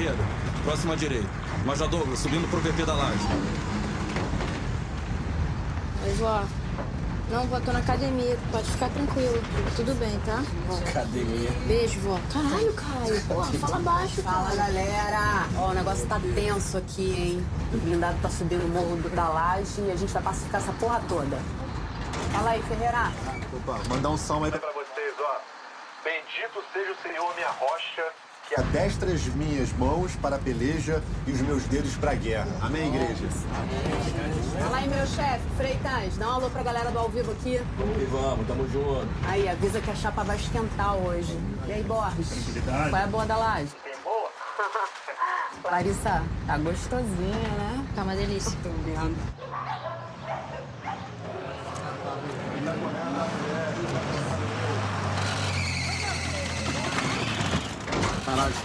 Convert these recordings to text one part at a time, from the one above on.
esquerda. Próximo à direita. Major Douglas, subindo pro VP da laje. Oi, vó. Não, vó, tô na academia. Pode ficar tranquilo. Tudo bem, tá? Academia. Beijo, vó. Caralho, Caio. Pô, fala baixo, Fala, cara. galera. Ó, o negócio tá tenso aqui, hein? O blindado tá subindo o morro da laje e a gente vai pacificar essa porra toda. Fala aí, Ferreira. Opa, mandar um salve aí Pra vocês, ó. Bendito seja o Senhor, minha rocha, que adestra as minhas mãos para a peleja e os meus dedos para a guerra. Amém, igreja? Fala aí, meu chefe, Freitas. Dá um alô pra galera do ao vivo aqui. E vamos, tamo junto. Aí, avisa que a chapa vai esquentar hoje. E aí, Borges? Qual é a boa da laje? tem boa. Larissa, tá gostosinha, né? Tá uma delícia. Tô vendo. Caralho.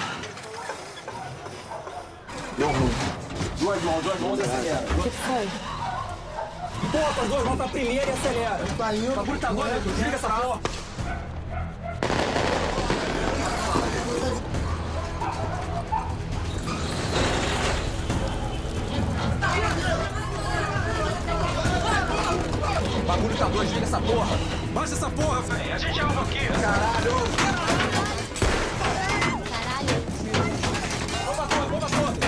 Deu ruim. Duas mãos e acelera. O que foi? Pô, as duas mãos pra primeira e acelera. Tá indo. O bagulho tá doido, desliga essa porra. O bagulho tá doido, desliga essa porra. Baixa essa porra, velho. A gente alvo aqui. Caralho. Bomba toda.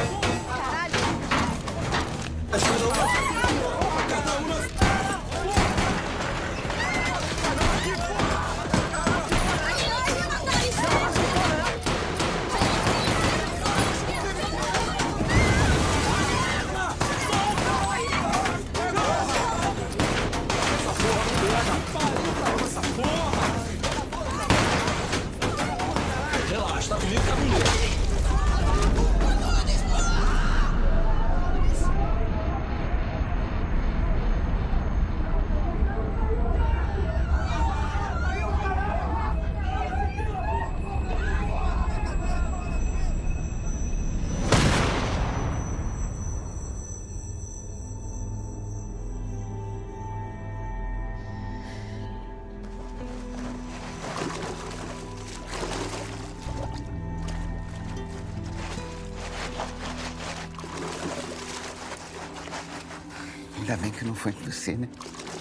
Relaxa, tá comigo, tá comigo. Ainda bem que não foi você, né?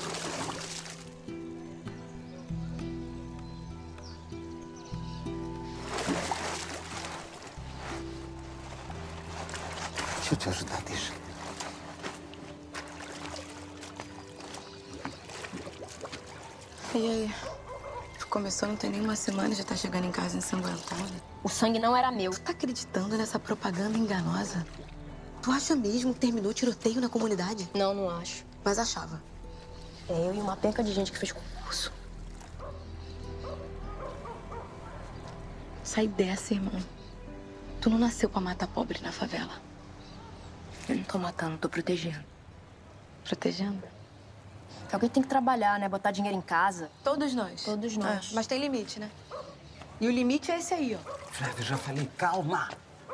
Deixa eu te ajudar, deixa. E aí? Começou, não tem nem uma semana e já tá chegando em casa ensanguentada. O sangue não era meu. Tu tá acreditando nessa propaganda enganosa? Tu acha mesmo que terminou o tiroteio na comunidade? Não, não acho. Mas achava. É eu e uma penca de gente que fez concurso. Sai dessa, irmão. Tu não nasceu pra matar pobre na favela. Eu não tô matando, tô protegendo. Protegendo? Alguém tem que trabalhar, né? Botar dinheiro em casa. Todos nós. Todos nós. Mas tem limite, né? E o limite é esse aí, ó. Flávio, já falei, calma.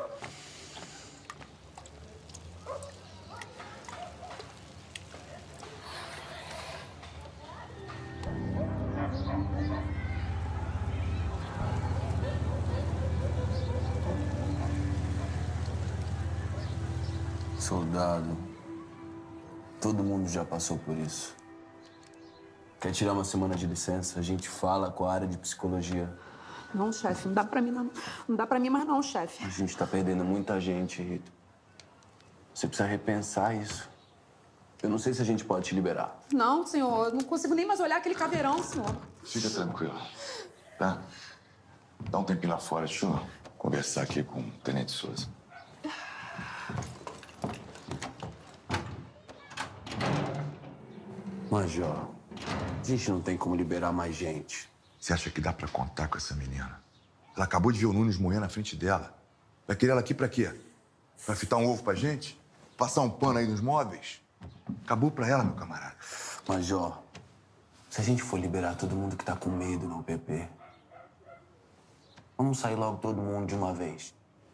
Soldado, todo mundo já passou por isso. Quer tirar uma semana de licença? A gente fala com a área de psicologia. Não, chefe, não dá pra mim, não. Não dá pra mim mais não, chefe. A gente tá perdendo muita gente, Rita. Você precisa repensar isso. Eu não sei se a gente pode te liberar. Não, senhor, eu não consigo nem mais olhar aquele caveirão, senhor. Fica tranquilo, tá? Dá um tempinho lá fora, deixa eu conversar aqui com o Tenente Souza. Major, a gente não tem como liberar mais gente. Você acha que dá pra contar com essa menina? Ela acabou de ver o Nunes morrer na frente dela. Vai querer ela aqui pra quê? Vai fritar um ovo pra gente? Passar um pano aí nos móveis? Acabou pra ela, meu camarada. Major, se a gente for liberar todo mundo que tá com medo no UPP, vamos sair logo todo mundo de uma vez.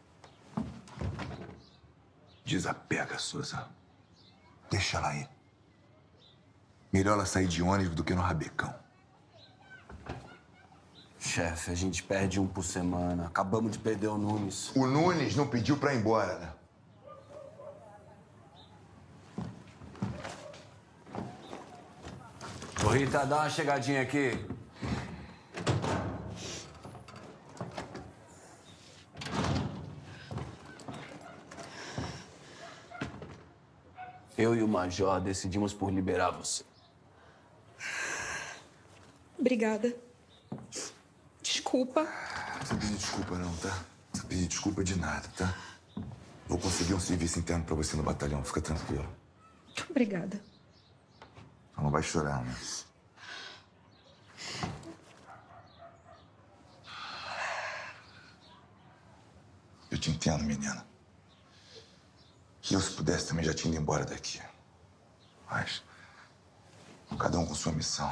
Desapega, Souza. Deixa ela aí. Melhor ela sair de ônibus do que no rabecão. Chefe, a gente perde um por semana. Acabamos de perder o Nunes. O Nunes não pediu pra ir embora, né? Ô, Rita, dá uma chegadinha aqui. Eu e o Major decidimos por liberar você. Obrigada. Desculpa. Não precisa pedir desculpa, não, tá? Não precisa pedir desculpa de nada, tá? Vou conseguir um serviço interno pra você no batalhão, fica tranquilo. Obrigada. Só não vai chorar, né? Eu te entendo, menina. Eu, se pudesse, também já tinha ido embora daqui. Mas cada um com sua missão.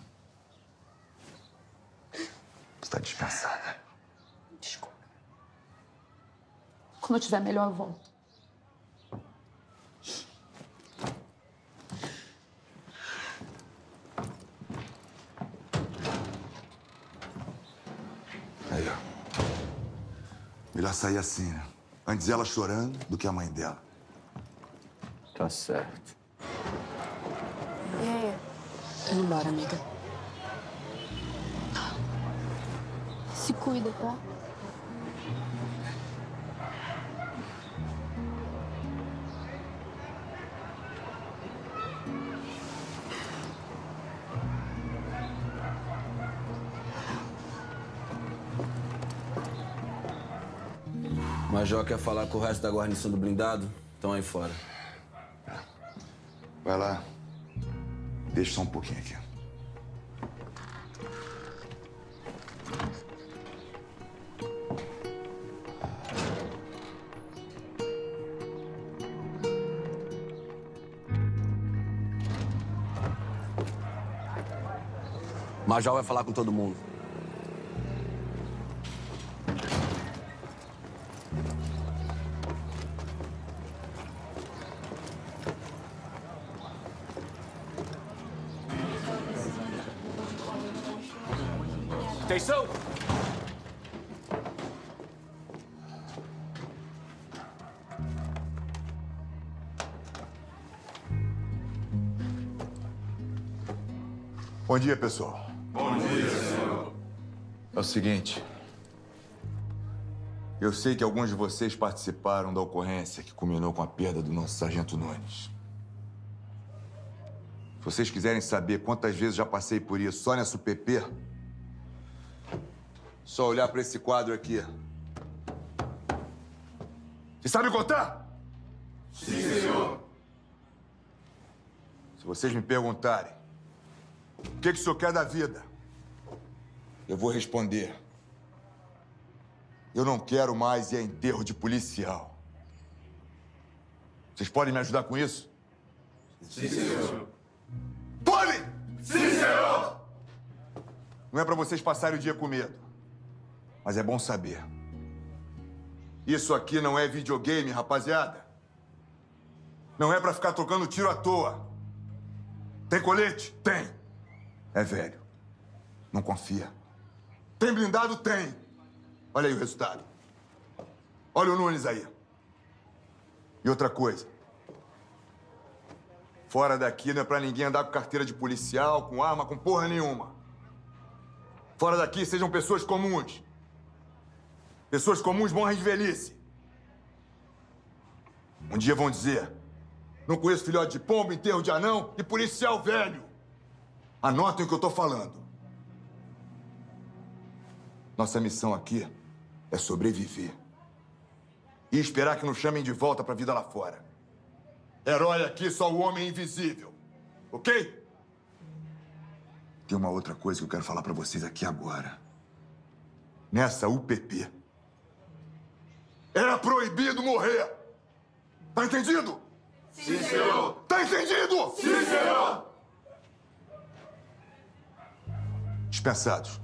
Você tá dispensada. Desculpa. Quando eu estiver melhor, eu volto. Aí, ó. Melhor sair assim, né? Antes ela chorando do que a mãe dela. Tá certo. E aí? Indo embora, amiga. Se cuida, tá? O Major quer falar com o resto da guarnição do blindado? Estão aí fora. Vai lá. Deixa só um pouquinho aqui. O Major vai falar com todo mundo. Atenção! Bom dia, pessoal. Bom dia, senhor. É o seguinte. Eu sei que alguns de vocês participaram da ocorrência que culminou com a perda do nosso sargento Nunes. Se vocês quiserem saber quantas vezes já passei por isso só nessa UPP, só olhar para esse quadro aqui. Vocês sabem contar? Sim, senhor. Se vocês me perguntarem o que o senhor quer da vida, eu vou responder. Eu não quero mais ir a enterro de policial. Vocês podem me ajudar com isso? Sim, senhor. Podem! Sim, senhor! Não é pra vocês passarem o dia com medo. Mas é bom saber. Isso aqui não é videogame, rapaziada. Não é pra ficar trocando tiro à toa. Tem colete? Tem. É velho. Não confia. Tem blindado? Tem. Olha aí o resultado. Olha o Nunes aí. E outra coisa. Fora daqui não é pra ninguém andar com carteira de policial, com arma, com porra nenhuma. Fora daqui sejam pessoas comuns. Pessoas comuns morrem de velhice. Um dia vão dizer: não conheço filhote de pombo, enterro de anão e policial velho. Anotem o que eu tô falando. Nossa missão aqui é sobreviver. E esperar que nos chamem de volta pra vida lá fora. Herói aqui só o homem invisível. Ok? Tem uma outra coisa que eu quero falar pra vocês aqui agora. Nessa UPP, era proibido morrer. Tá entendido? Sim, senhor. Tá entendido? Sim, senhor. Dispensados.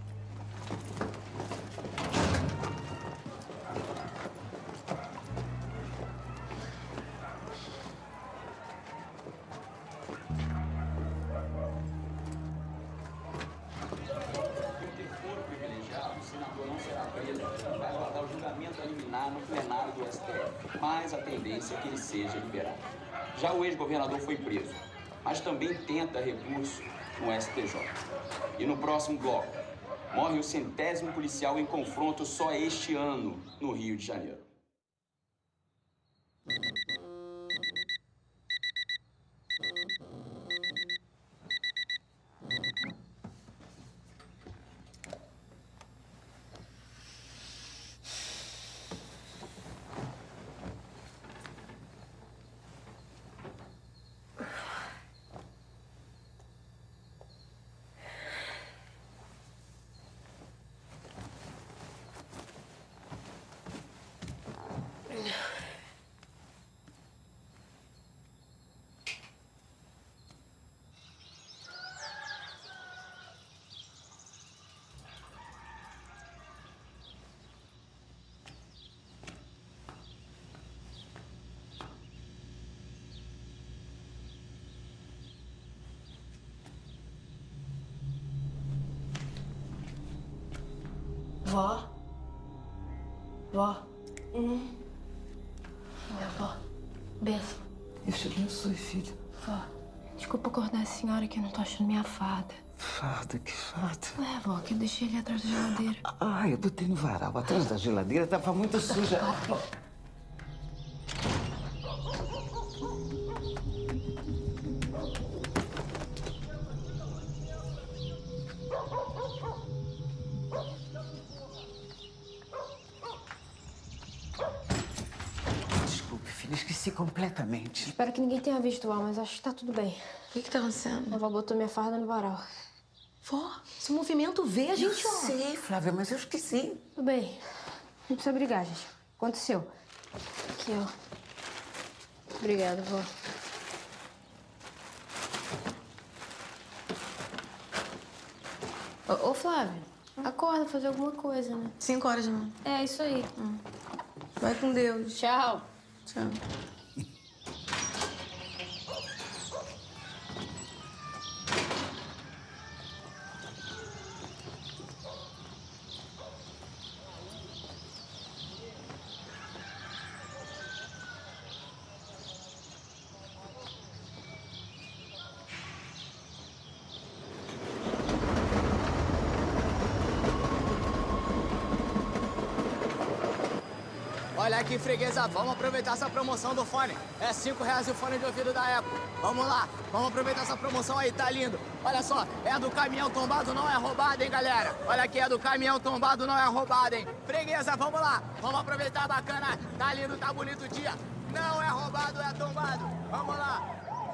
mais a tendência é que ele seja liberado. Já o ex-governador foi preso, mas também tenta recurso no STJ. E no próximo bloco, morre o 100º policial em confronto só este ano no Rio de Janeiro. Vó? Vó? Minha avó. Benção. Eu te abençoe, filho. Vó, desculpa acordar a senhora que eu não tô achando minha farda. Farda, que farda? É, vó, que eu deixei ali atrás da geladeira. Ah, eu botei no varal. Atrás da geladeira tava muito suja. Desculpe, filha, esqueci completamente. Espero que ninguém tenha visto, vó, mas acho que tá tudo bem. O que tá acontecendo? A vó botou minha farda no varal. Vó, se o movimento vê, a gente... Eu sei, Flávia, mas eu esqueci. Tudo bem. Não precisa brigar, gente. Aconteceu. Aqui, ó. Obrigada, vó. Ô, Flávio, acorda, fazer alguma coisa, né? 5 horas, não. É, isso aí. Vai com Deus. Tchau. Tchau. Olha aqui, freguesa, vamos aproveitar essa promoção do fone. É R$5 o fone de ouvido da Apple. Vamos lá, vamos aproveitar essa promoção aí, tá lindo. Olha só, é do caminhão tombado, não é roubado, hein, galera? Olha aqui, é do caminhão tombado, não é roubado, hein? Freguesa, vamos lá, vamos aproveitar, bacana. Tá lindo, tá bonito o dia. Não é roubado, é tombado. Vamos lá.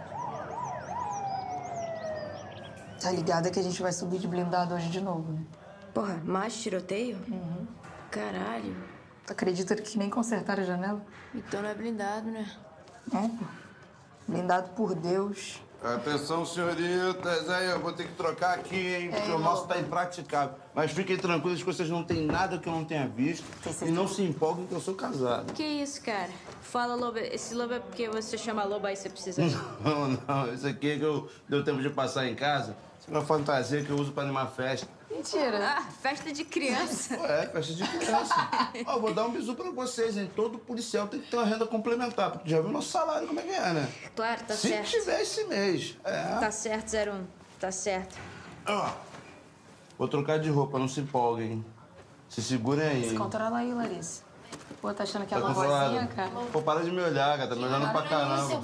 Tá ligada que a gente vai subir de blindado hoje de novo, né? Porra, mais tiroteio? Caralho. Tu acredita que nem consertaram a janela? Então não é blindado, né? É, pô. Blindado por Deus. Atenção, senhoritas. Aí, eu vou ter que trocar aqui, hein? Porque o nosso tá impraticável. Mas fiquem tranquilos que vocês não têm nada que eu não tenha visto. E não se empolguem que eu sou casado. Que isso, cara? Fala, Lobo. Esse Lobo é porque você chama Lobo aí você precisa... Não. Isso aqui é que eu deu tempo de passar em casa. Isso é uma fantasia que eu uso pra animar festa. Mentira. Ah, festa de criança. É, festa de criança. Ó, vou dar um bisu pra vocês, hein? Todo policial tem que ter uma renda complementar, porque já viu nosso salário como é que é, né? Claro, tá certo. Se tiver esse mês. É. Tá certo, 01. Tá certo. Ó, vou trocar de roupa, não se empolguem. Se segurem aí. Se controla aí, Larissa. Pô, tá achando que é Tá uma controlado. vozinha, cara? Pô, para de me olhar, cara. Tá me olhando pra caramba.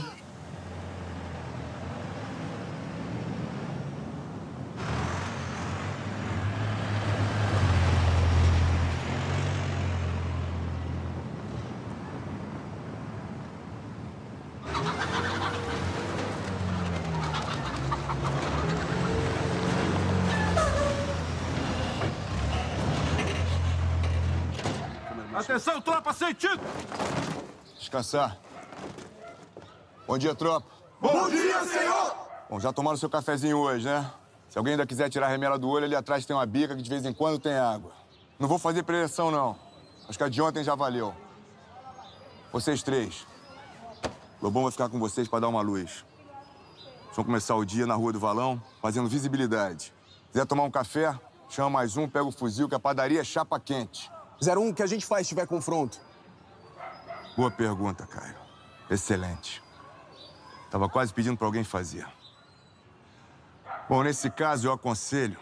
Atenção, tropa, sentido! Descansar. Bom dia, tropa. Bom dia, senhor! Bom, já tomaram seu cafezinho hoje, né? Se alguém ainda quiser tirar a remela do olho, ali atrás tem uma bica que de vez em quando tem água. Não vou fazer preleção, não. Acho que a de ontem já valeu. Vocês três. Lobão vai ficar com vocês pra dar uma luz. Vão começar o dia na Rua do Valão, fazendo visibilidade. Quiser tomar um café, chama mais um, pega o fuzil, que a padaria é chapa quente. 01, o que a gente faz se tiver confronto? Boa pergunta, Caio. Excelente. Tava quase pedindo pra alguém fazer. Bom, nesse caso, eu aconselho...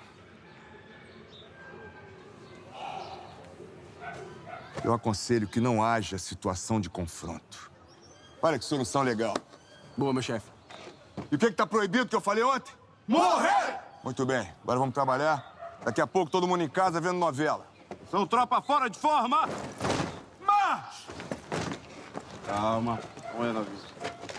Eu aconselho que não haja situação de confronto. Olha que solução legal. Boa, meu chefe. E o que tá proibido que eu falei ontem? Morrer! Muito bem, agora vamos trabalhar. Daqui a pouco todo mundo em casa vendo novela. São tropa fora de forma! Marcha! Calma, olha na vista.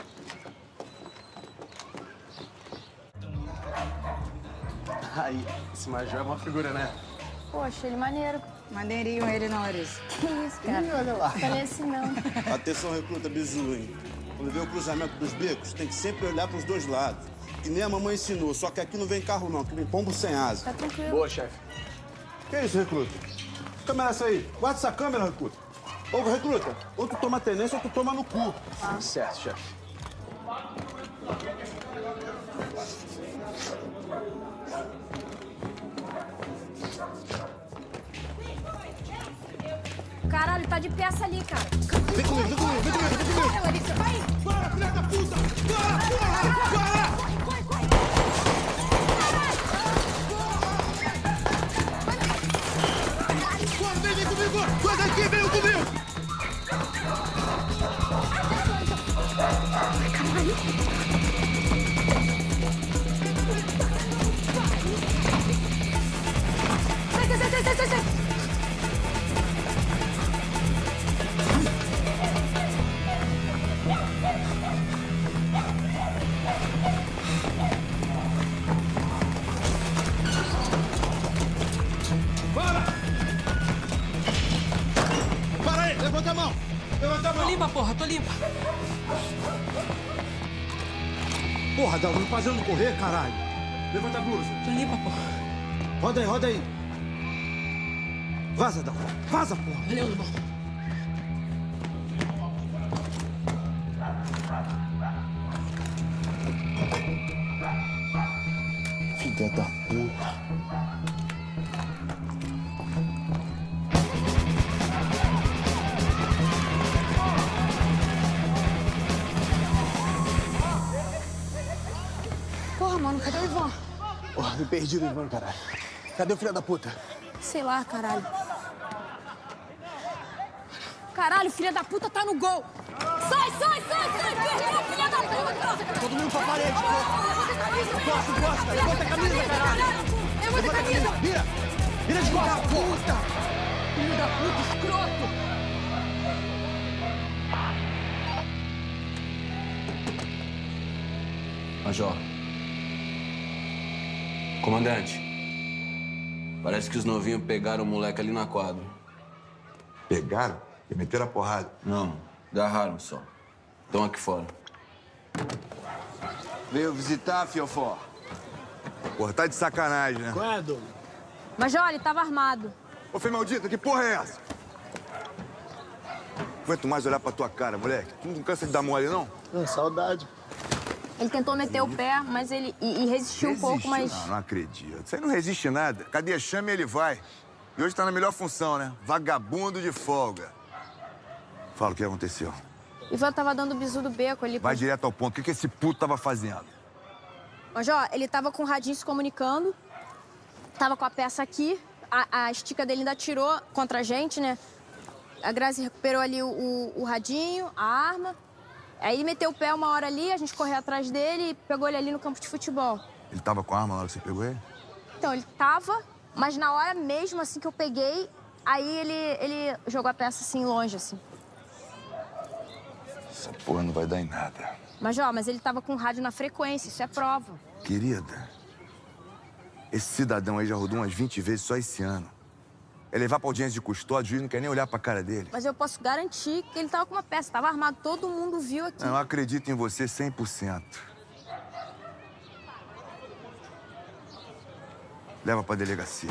Aí, esse Major é uma figura, né? Poxa, ele maneiro. Maneirinho ele, não, Larissa. Que isso, cara? Ih, olha lá. Parece não. Atenção, recruta bizu, hein? Quando vê o cruzamento dos becos, tem que sempre olhar pros dois lados. Que nem a mamãe ensinou, só que aqui não vem carro não, aqui vem pombo sem asa. Tá tranquilo. Boa, chefe. Que isso, recruta? Que câmera é essa aí? Guarda essa câmera, recruta. Ô, recruta, ou tu toma tenência ou tu toma no cu. Certo, chefe. Caralho, tá de peça ali, cara. Vem comigo, vem comigo, vem comigo, vem comigo. Bora, Larissa, vai! Bora, filha da puta! Bora, bora, bora! Bora, vem comigo! Sai daqui, vem comigo! Sai! Para aí, levanta a mão! Levanta a mão! Tô limpa, porra, tô limpa. Porra, Dalva, não fazendo correr, caralho! Levanta a blusa! Tô limpa, porra. Roda aí, roda aí! Vaza, Dalva! Vaza, porra! Valeu, irmão. Filha da puta! Porra, mano, cadê o Ivan? Porra, me perdi do Ivan, caralho. Cadê o filho da puta? Sei lá, caralho. Caralho, filha da puta tá no gol! Sai! Perdeu, filha da puta! Todo mundo pra parede, Encosta! Levanta a camisa, caralho! Eu vou de camisa! Vira de costas, porra! Filho da puta, escroto! Major. Comandante. Parece que os novinhos pegaram o moleque ali na quadra. Pegaram? E meteram a porrada? Não, agarraram só. Estão aqui fora. Veio visitar, fiofó? Porra, tá de sacanagem, né? Qual é, Douglas? Major, ele tava armado. Ô, Fê maldita, que porra é essa? Não aguento mais olhar pra tua cara, moleque. Tu não cansa de dar mole, não? Saudade. Ele tentou meter o pé, mas ele resistiu um pouco, mas... Não acredito. Isso aí não resiste nada. Cadê a chama e ele vai. E hoje tá na melhor função, né? Vagabundo de folga. Fala o que aconteceu. Ivan tava dando bisu do beco ali. Vai direto ao ponto. O que esse puto tava fazendo? Major, ele tava com o radinho se comunicando. Tava com a peça aqui. A estica dele ainda tirou contra a gente, né? A Grazi recuperou ali o radinho, a arma. Aí ele meteu o pé uma hora ali, a gente correu atrás dele e pegou ele ali no campo de futebol. Ele tava com a arma na hora que você pegou ele? Então, ele tava, mas na hora mesmo, assim, que eu peguei, aí ele jogou a peça, assim, longe, assim. Essa porra não vai dar em nada. Major, mas ele tava com o rádio na frequência, isso é prova. Querida, esse cidadão aí já rodou umas 20 vezes só esse ano. É levar pra audiência de custódia, o juiz não quer nem olhar pra cara dele. Mas eu posso garantir que ele tava com uma peça, tava armado, todo mundo viu aqui. Eu acredito em você 100%. Leva pra delegacia.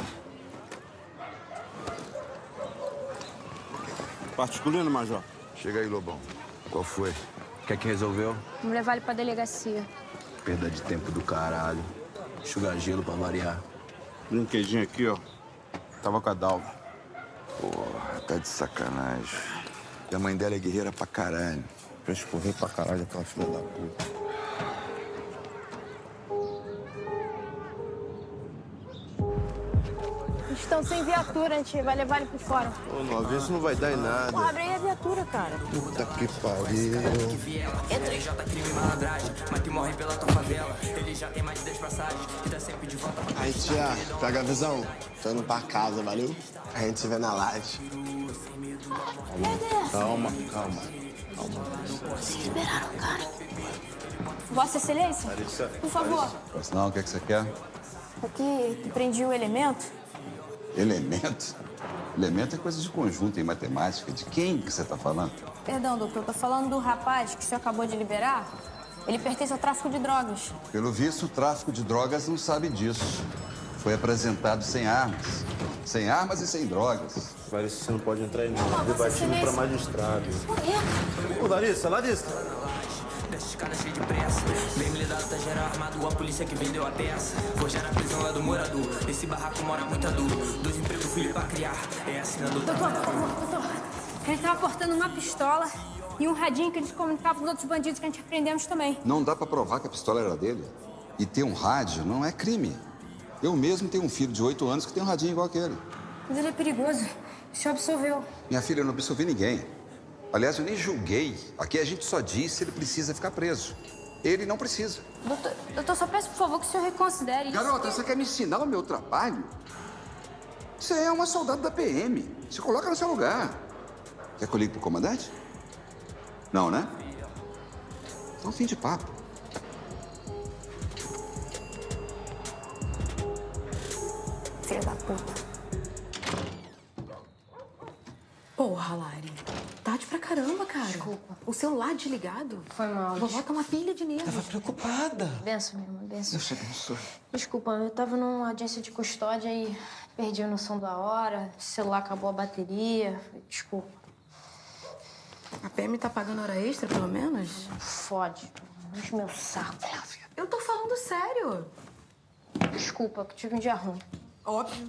Particulino, Major. Chega aí, Lobão. Qual foi? Quer que resolveu? Vamos levar ele pra delegacia. Perda de tempo do caralho. Enxugar gelo pra variar. Brinquedinho aqui, ó. Tava com a Dalva. Porra, tá de sacanagem. E a mãe dela é guerreira pra caralho. Pra escorrer pra caralho aquela filha da puta. Estão sem viatura, a gente vai levar ele por fora. Ô, Nova, isso não vai dar em nada. Pô, abre aí a viatura, cara. Puta que pariu. Entra aí. Aí, tia, pega a visão. Tô indo pra casa, valeu? A gente se vê na laje. Calma, calma. Vocês liberaram, cara. Vossa Excelência, por favor. Não, o que você quer? Aqui, prendi o elemento. Elemento? Elemento é coisa de conjunto em matemática. De quem que você está falando? Perdão, doutor, tô falando do rapaz que o senhor acabou de liberar. Ele pertence ao tráfico de drogas. Pelo visto, o tráfico de drogas não sabe disso. Foi apresentado sem armas. Sem armas e sem drogas. Larissa, você não pode entrar aí não. Debatindo pra magistrado. Ô, Larissa, Larissa. Desce escada cheia de pressa. Bem militado, tá geral armado. A polícia que vendeu a peça. Forjar a prisão lá do morador. Esse barraco mora muito duro. 2 empregos, filho pra criar. É assim, doutor. Doutor. Ele tava portando uma pistola e um radinho que eles comunicavam com os outros bandidos que a gente prendemos também. Não dá pra provar que a pistola era dele. E ter um rádio não é crime. Eu mesmo tenho um filho de 8 anos que tem um radinho igual aquele. Mas ele é perigoso. O senhor absolveu. Minha filha, eu não absolvi ninguém. Aliás, eu nem julguei. Aqui a gente só diz se ele precisa ficar preso. Ele não precisa. Doutor, só peço, por favor, que o senhor reconsidere isso. Garota, você quer me ensinar o meu trabalho? Você é uma soldado da PM. Se coloca no seu lugar. Quer que eu ligue pro comandante? Não, né? Então, fim de papo. Filha da puta. Porra, Lari. Tarde pra caramba, cara. Desculpa. O celular desligado. Foi mal. Vovó tá uma pilha de nervos. Tava preocupada. Benção, minha irmã, benção. Deus te abençoe. Desculpa, eu tava numa audiência de custódia e perdi a noção da hora. O celular acabou a bateria. Desculpa. A PM tá pagando hora extra, pelo menos? Fode. Enche meu saco. Eu tô falando sério. Desculpa, que tive um dia ruim. Óbvio.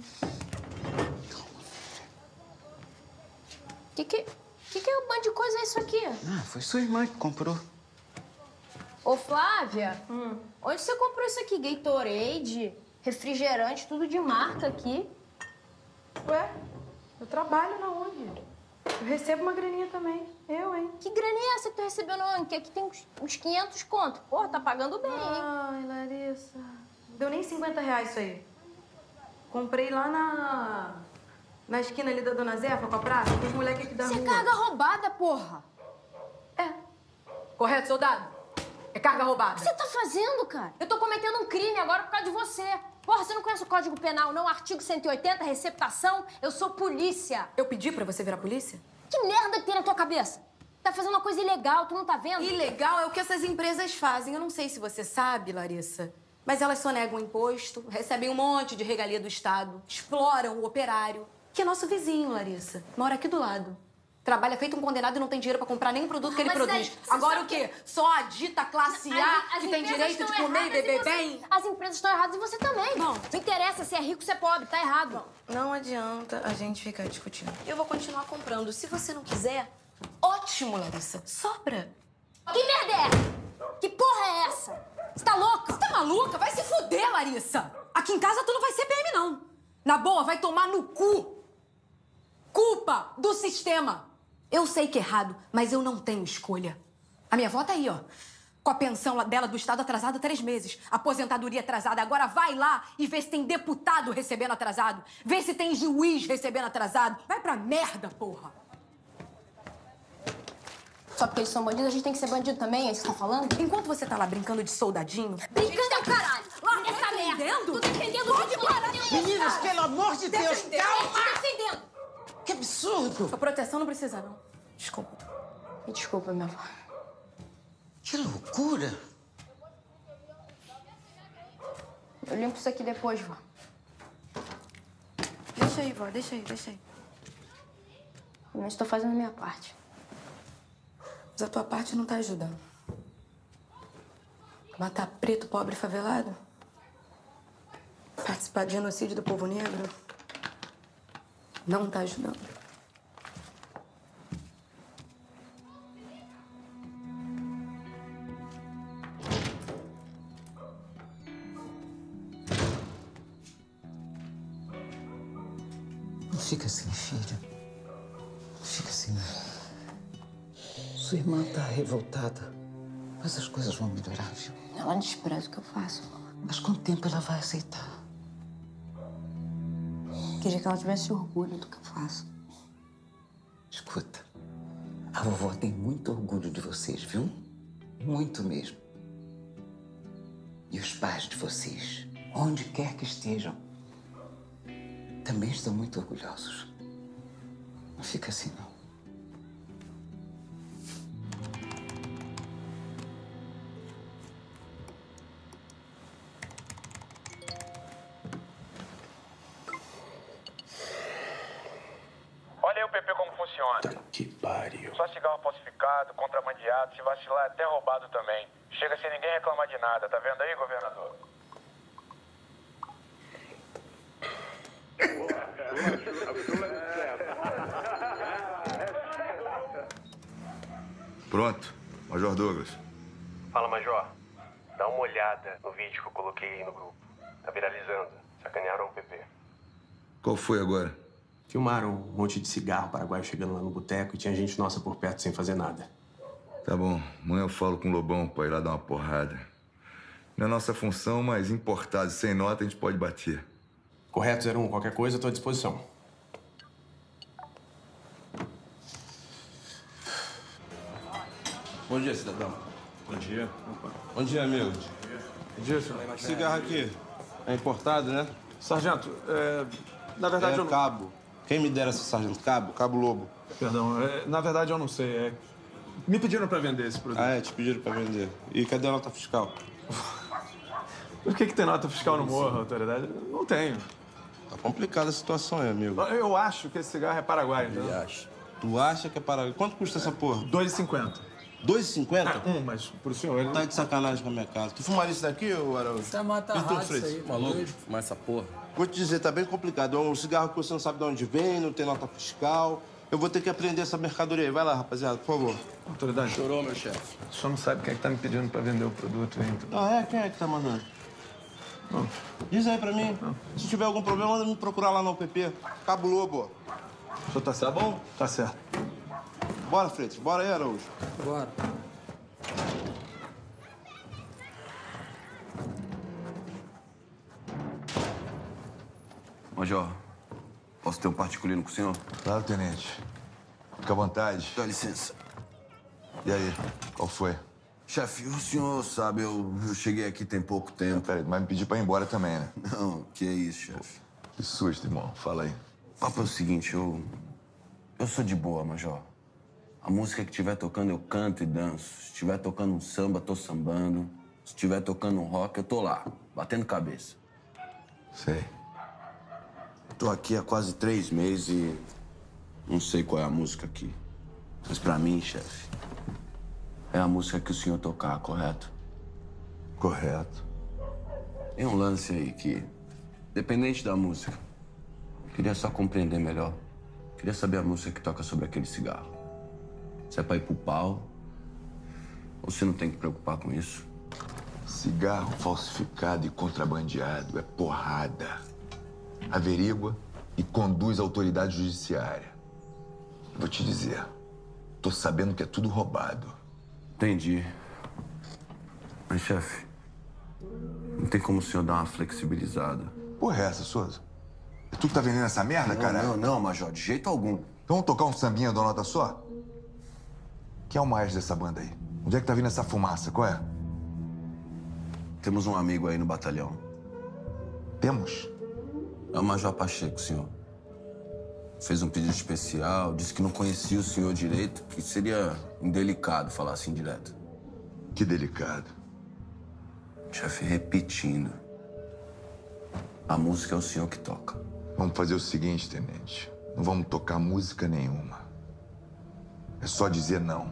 Que é um bando de coisa isso aqui? Ah, foi sua irmã que comprou. Ô, Flávia, onde você comprou isso aqui? Gatorade, refrigerante, tudo de marca aqui. Ué, eu trabalho na onde? Eu recebo uma graninha também. Eu, hein? Que graninha é essa que tu recebeu no ano? Que aqui tem uns 500 conto. Porra, tá pagando bem, hein? Ai, Larissa. Não deu nem 50 reais isso aí. Comprei lá na esquina ali da Dona Zefa, com a praça, com os moleques aqui da rua. Isso é carga roubada, porra. Correto, soldado? É carga roubada. O que você tá fazendo, cara? Eu tô cometendo um crime agora por causa de você. Porra, você não conhece o Código Penal, não? Artigo 180, receptação. Eu sou polícia. Eu pedi pra você virar polícia? Que merda que tem na tua cabeça? Tá fazendo uma coisa ilegal, tu não tá vendo? Ilegal é o que essas empresas fazem. Eu não sei se você sabe, Larissa, mas elas sonegam imposto, recebem um monte de regalia do Estado, exploram o operário, que é nosso vizinho, Larissa. Mora aqui do lado. Trabalha feito um condenado e não tem dinheiro pra comprar nenhum produto que ele produz. Agora o quê? Só a dita classe A que tem direito de comer e beber bem? As empresas estão erradas e você também. Não interessa se é rico ou se é pobre, tá errado. Não adianta a gente ficar discutindo. Eu vou continuar comprando. Se você não quiser, ótimo, Larissa. Sobra. Que merda é essa? Que porra é essa? Você tá louca? Você tá maluca? Vai se fuder, Larissa. Aqui em casa tu não vai ser PM, não. Na boa, vai tomar no cu. Culpa do sistema. Eu sei que é errado, mas eu não tenho escolha. A minha avó tá aí, ó. Com a pensão dela do Estado atrasada 3 meses. Aposentadoria atrasada. Agora vai lá e vê se tem deputado recebendo atrasado. Vê se tem juiz recebendo atrasado. Vai pra merda, porra. Só porque eles são bandidos, a gente tem que ser bandido também? É isso que você tá falando? Enquanto você tá lá brincando de soldadinho... Brincando é o caralho! Larga essa merda! Tô defendendo o Pode parar! Meninas, pelo amor de Deus, calma! Tô defendendo! Que absurdo! Sua proteção não precisa, não. Desculpa. Me desculpa, minha avó. Que loucura! Eu limpo isso aqui depois, vó. Deixa aí, vó. Deixa aí. Mas estou fazendo a minha parte. Mas a tua parte não tá ajudando. Matar preto, pobre e favelado? Participar de genocídio do povo negro? Não tá ajudando. fica assim, filha. Fica assim, não. Sua irmã tá revoltada, mas as coisas vão melhorar, viu? Ela despreza o que eu faço. Mas com o tempo ela vai aceitar. Queria que ela tivesse orgulho do que eu faço. Escuta, a vovó tem muito orgulho de vocês, viu? Muito mesmo. E os pais de vocês, onde quer que estejam, também estão muito orgulhosos. Não fica assim, não. Olha aí o PP como funciona. Que pariu. Só cigarro falsificado, contrabandeado, se vacilar até roubado também. Chega sem ninguém reclamar de nada, tá vendo aí, governador? Pronto, Major Douglas. Fala, Major. Dá uma olhada no vídeo que eu coloquei aí no grupo. Tá viralizando. Sacanearam o PP. Qual foi agora? Filmaram um monte de cigarro paraguaio chegando lá no boteco e tinha gente nossa por perto sem fazer nada. Tá bom, amanhã eu falo com o Lobão pra ir lá dar uma porrada. Não é nossa função, mas importado sem nota a gente pode bater. Correto, 01. Qualquer coisa, eu tô à disposição. Bom dia, cidadão. Bom dia. Bom dia, amigo. Bom dia, senhor. Cigarro aqui. É importado, né? Sargento, na verdade é eu não... cabo. Quem me dera esse sargento? Cabo? Cabo Lobo. Perdão, na verdade eu não sei. Me pediram pra vender esse produto. Ah, é? Te pediram pra vender. E cadê a nota fiscal? Por que tem nota fiscal no morro, autoridade? Não tenho. Tá complicada a situação aí, amigo. Eu acho que esse cigarro é paraguaio, então. Tu acha que é paraguaio? Quanto custa essa porra? R$2,50. R$2,50? Mas pro senhor... Ele... Tá de sacanagem com a minha casa. Tu fumaria isso daqui, ô Araújo? Isso é mata-rato isso aí. Maluco, fumar essa porra. Vou te dizer, tá bem complicado. É um cigarro que você não sabe de onde vem, não tem nota fiscal. Eu vou ter que aprender essa mercadoria aí. Vai lá, rapaziada, por favor. Autoridade. Chorou, meu chefe. O senhor não sabe quem é que tá me pedindo pra vender o produto aí, então. Ah, é? Quem é que tá mandando? Não. Diz aí pra mim. Não. Se tiver algum problema, manda me procurar lá no UPP. Cabo Lobo. O senhor tá certo? Tá bom? Tá certo. Bora, Freitas. Bora aí, Araújo. Bora. Major, posso ter um particular com o senhor? Claro, tenente. Fica à vontade. Dá licença. E aí, qual foi? Chefe, o senhor sabe, eu cheguei aqui tem pouco tempo. Peraí, mas me pediu pra ir embora também, né? Não, que é isso, chefe. Que susto, irmão. Fala aí. O papo é o seguinte, eu sou de boa, Major. A música que estiver tocando, eu canto e danço. Se estiver tocando um samba, tô sambando. Se estiver tocando um rock, eu tô lá, batendo cabeça. Sei. Tô aqui há quase 3 meses e não sei qual é a música aqui. Mas pra mim, chefe, é a música que o senhor tocar, correto? Correto. Tem um lance aí que, dependente da música, queria só compreender melhor. Queria saber a música que toca sobre aquele cigarro. Se é pra ir pro pau, ou se não tem que preocupar com isso. Cigarro falsificado e contrabandeado é porrada. Averigua e conduz à autoridade judiciária. Vou te dizer, tô sabendo que é tudo roubado. Entendi. Mas, chefe, não tem como o senhor dar uma flexibilizada? Porra é essa, Souza? É tu que tá vendendo essa merda, cara? Não, Major, de jeito algum. Então vamos tocar um sambinha da nota só? Quem é o mais dessa banda aí? Onde é que tá vindo essa fumaça? Qual é? Temos um amigo aí no batalhão. Temos? É o Major Pacheco, senhor. Fez um pedido especial, disse que não conhecia o senhor direito, que seria indelicado falar assim direto. Que delicado. Chefe, repetindo. A música é o senhor que toca. Vamos fazer o seguinte, tenente. Não vamos tocar música nenhuma. É só dizer não.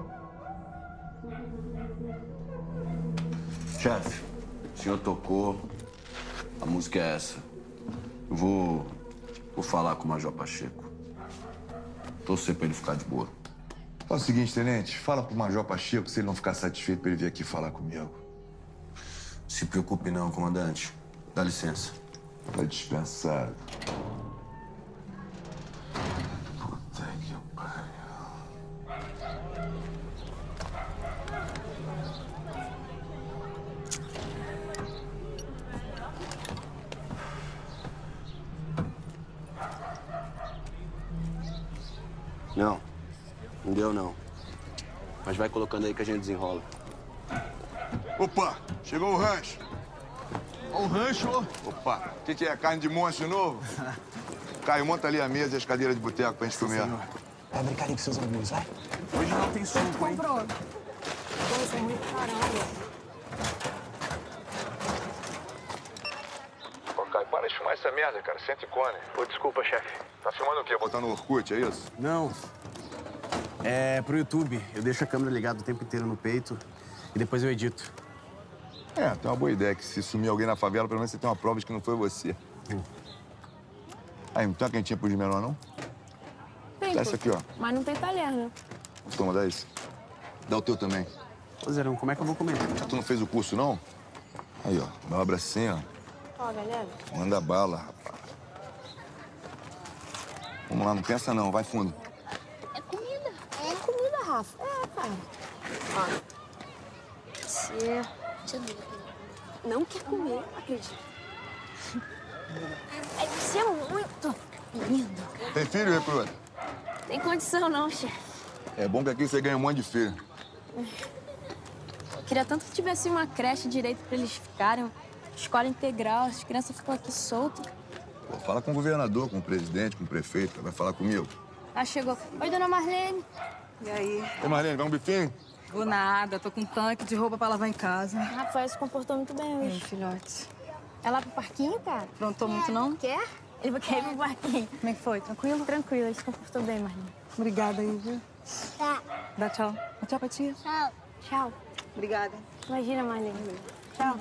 Chefe, o senhor tocou. A música é essa. Eu vou falar com o Major Pacheco. Torcer pra ele ficar de boa. Faz o seguinte, tenente. Fala pro Major Pacheco, se ele não ficar satisfeito, pra ele vir aqui falar comigo. Se preocupe não, comandante. Dá licença. Tá dispensado. Não, não deu não. Mas vai colocando aí que a gente desenrola. Opa, chegou o rancho. O rancho? Opa, o que é? Carne de monstro de novo? Caio, monta ali a mesa e as cadeiras de boteco pra gente comer. Vai brincar ali com seus amigos, vai. Hoje não tem suco, hein? Comprou. Pô, isso é ruim pra caramba. Ô, Caio, para de filmar essa merda, cara. Senta e come. Ô, desculpa, chefe. Tá filmando o quê? Botando no Orkut, é isso? Não. É pro YouTube. Eu deixo a câmera ligada o tempo inteiro no peito e depois eu edito. É, tem uma boa ideia que se sumir alguém na favela, pelo menos você tem uma prova de que não foi você. Aí, não tem uma quentinha pro de menor, não? Tem, Dá essa aqui, ó. Mas não tem talher, né? Toma, dá isso. Dá o teu também. Ô, Zerão, como é que eu vou comer? Tu não fez o curso, não? Aí, ó. Dobra assim, ó. Ó, galera. Manda bala, rapaz. Vamos lá, não pensa não. Vai fundo. É comida. É comida, Rafa. É, cara. Ó. Você não quer comer, acredito. É, você é muito lindo. Tem filho, recruta? Tem condição não, chefe. É bom que aqui você ganha um monte de filho. Queria tanto que tivesse uma creche direito pra eles ficarem. Escola integral, as crianças ficam aqui soltas. Pô, fala com o governador, com o presidente, com o prefeito. Vai falar comigo. Ah, chegou. Oi, dona Marlene. E aí? Ô, Marlene, vai um bifinho? Vou nada, tô com um tanque de roupa pra lavar em casa. Rafael se comportou muito bem hoje. Filhote. É lá pro parquinho, cara? Prontou muito, não? Quer? Ele vai querer ir pro parquinho. Como é que foi? Tranquilo? Tranquilo, ele se comportou bem, Marlene. Obrigada aí, viu? Tchau. Dá tchau. Dá tchau pra tia. Tchau. Tchau. Obrigada. Imagina, Marlene. Tchau.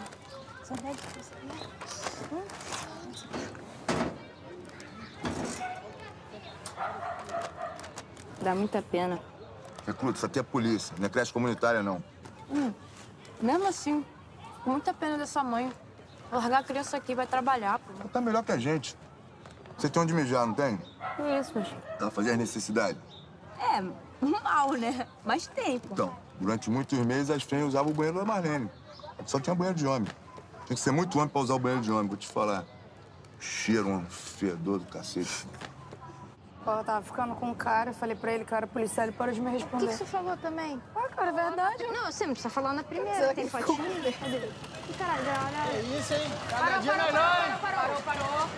Dá muita pena. Recruta, isso aqui é polícia, não é creche comunitária, não. Mesmo assim, com muita pena dessa mãe. Largar a criança aqui, vai trabalhar, pô. Tá melhor que a gente. Você tem onde mijar, não tem? Isso, mas... Dá pra fazer as necessidades. É, mal, né? Mas tem, pô. Então, durante muitos meses, as fêmeas usavam o banheiro da Marlene. Só tinha banheiro de homem. Tem que ser muito homem pra usar o banheiro de homem, vou te falar. Cheiro, um fedor do cacete. Ela tava ficando com um cara, eu falei pra ele que eu era policial, ele parou de me O responder. que você falou também? Ah, cara, é verdade. Não, você não precisa falar na primeira. Tem fotinho? Cadê? Caralho, olha. É isso, hein? Cada Parou, dia parou, melhor, parou, hein? parou.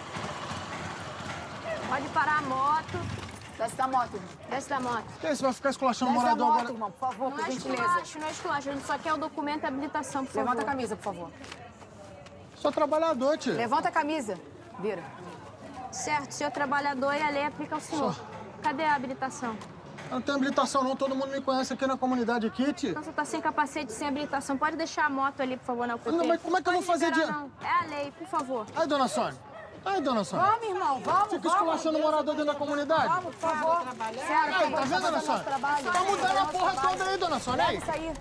Pode parar a moto. Desce da moto, irmão. Desce da moto. Que isso? Vai ficar esculachando o Desce da morador moto, agora? irmão, por favor, Não por é gentileza. esculacho, não é esculacho. A gente só quer o documento e a habilitação, por favor. Levanta a camisa, por favor. Sou trabalhador, tia. Levanta a camisa. Vira. Certo, senhor trabalhador e a lei aplica ao senhor. Cadê a habilitação? Eu não tenho habilitação, não. Todo mundo me conhece aqui na comunidade, aqui, tia. Não, você tá sem capacete, sem habilitação. Pode deixar a moto ali, por favor, na UPP. Não, mas como é que eu vou fazer dia? dia? Não. É a lei, por favor. Aí, dona Sônia. Aí, dona Sônia. Vamos, irmão, vamos, Fica esculachando o morador dentro da comunidade? Vamos, por favor. Sério, Aí, tá vendo, dona Sônia? Tá mudando a porra toda aí, dona Sônia. Aí. Isso aí.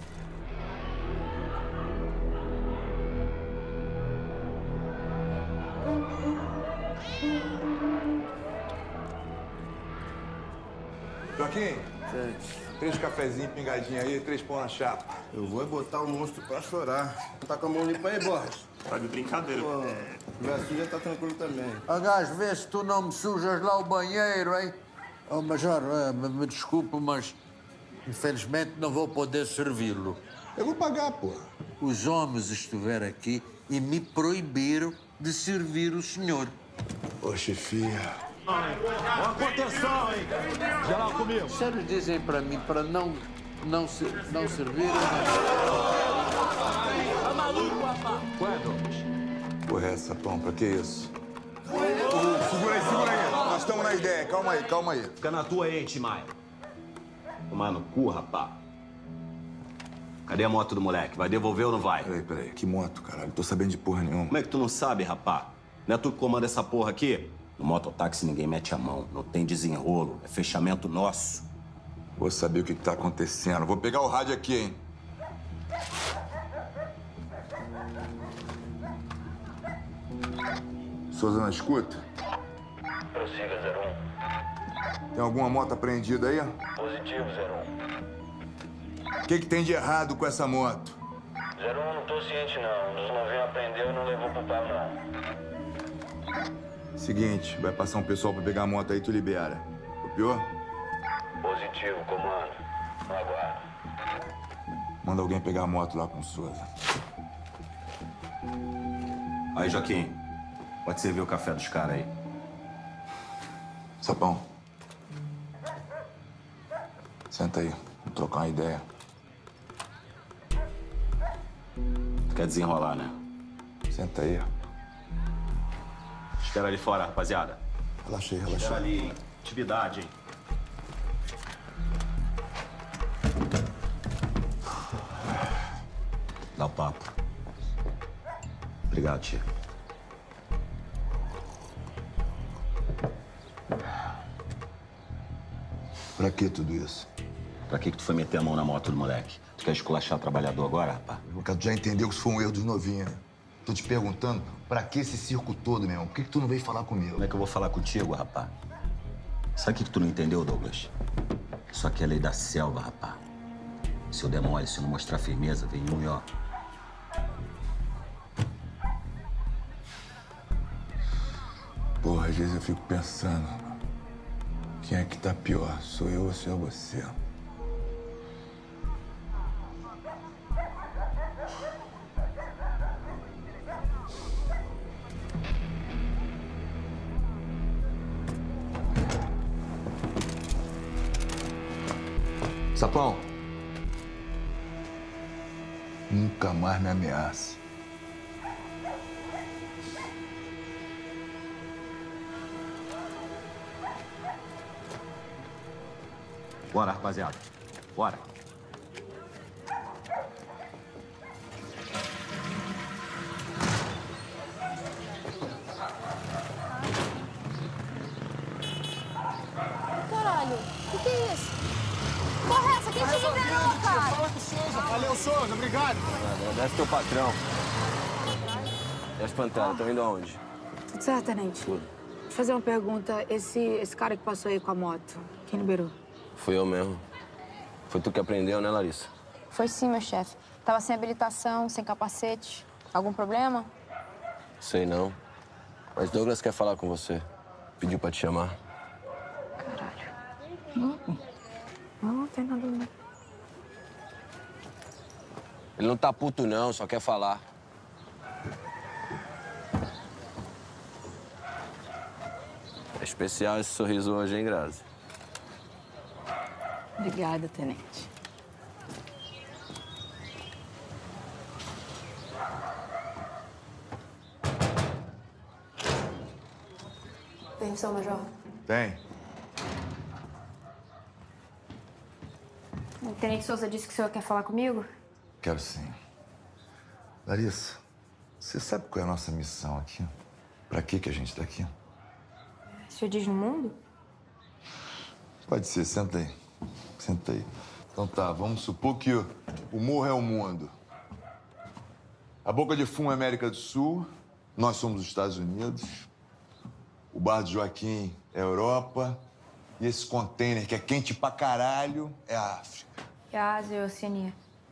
Joaquim, 3 cafezinhos pingadinhos aí, 3 pão na chapa. Eu vou botar o monstro pra chorar. Tá com a mão limpa aí, Borges? Tá de brincadeira. Pô, minha filha tá tranquilo também. Aliás, vê se tu não me sujas lá o banheiro, hein? Oh, Major, me desculpe, mas infelizmente não vou poder servi-lo. Eu vou pagar, pô. Os homens estiveram aqui e me proibiram de servir o senhor. Ô, chefia. Ó, contenção, hein? Geral comigo. Se eles dizem pra mim para não servir... Tá maluco, rapaz? Quando? Porra, é essa, pão? Pra que isso? Segura aí. Nós estamos na ideia. Calma aí. Fica na tua aí, Timaya. Tomar no cu, rapá. Cadê a moto do moleque? Vai devolver ou não vai? Peraí. Que moto, caralho? Tô sabendo de porra nenhuma. Como é que tu não sabe, rapá? Não é tu que comanda essa porra aqui? No mototáxi ninguém mete a mão. Não tem desenrolo. É fechamento nosso. Vou saber o que tá acontecendo. Vou pegar o rádio aqui, hein? Souza na escuta? Prossiga, 01. Tem alguma moto apreendida aí? Positivo, 01. O que tem de errado com essa moto? 01, não tô ciente, não. Um dos novinhos aprendeu e não levou pro pau, não. Seguinte, vai passar um pessoal pra pegar a moto aí, tu libera. Copiou? Positivo, comando. No aguardo. Manda alguém pegar a moto lá com o Souza. Aí, Joaquim. Pode servir o café dos caras aí. Sapão. Senta aí. Vamos trocar uma ideia. Tu quer desenrolar, né? Senta aí. Espera ali fora, rapaziada. Relaxei, Espera relaxei. ali, hein? Atividade, hein? Dá o papo. Obrigado, tia. Pra que tudo isso? Pra que tu foi meter a mão na moto do moleque? Tu quer esculachar trabalhador agora, rapaz? Tu já entendeu que isso foi um erro dos novinhos, né? Tô te perguntando, pra que esse circo todo, meu irmão? Por que tu não veio falar comigo? Como é que eu vou falar contigo, rapaz? Sabe o que tu não entendeu, Douglas? Isso aqui é lei da selva, rapaz. Se eu der mole, se eu não mostrar firmeza, vem um e ó. Porra, às vezes eu fico pensando, quem é que tá pior? Sou eu ou se é você? Sapão, nunca mais me ameace. Bora, rapaziada. Bora. Caralho, o que é isso? Porra, essa quem te liberou, cara? Fala com o Souza. Valeu, Souza. Obrigado. Desce teu patrão. E as panteras, estão indo aonde? Tudo certo, tenente? Deixa eu fazer uma pergunta. Esse cara que passou aí com a moto, quem liberou? Fui eu mesmo. Foi tu que aprendeu, né, Larissa? Foi sim, meu chefe. Tava sem habilitação, sem capacete. Algum problema? Sei não. Mas Douglas quer falar com você. Pediu pra te chamar. Não tem nada não. Ele não tá puto, não, só quer falar. É especial esse sorriso hoje, hein, Grazi? Obrigada, tenente. Permissão, Major. Tem. O tenente Souza disse que o senhor quer falar comigo? Quero sim. Larissa, você sabe qual é a nossa missão aqui? Pra que a gente tá aqui? O senhor diz no mundo? Pode ser, senta aí. Senta aí. Então tá, vamos supor que o morro é o mundo. A boca de fumo é a América do Sul, nós somos os Estados Unidos, o bar de Joaquim é a Europa e esse container que é quente pra caralho é a África. E a Ásia e a Oceania?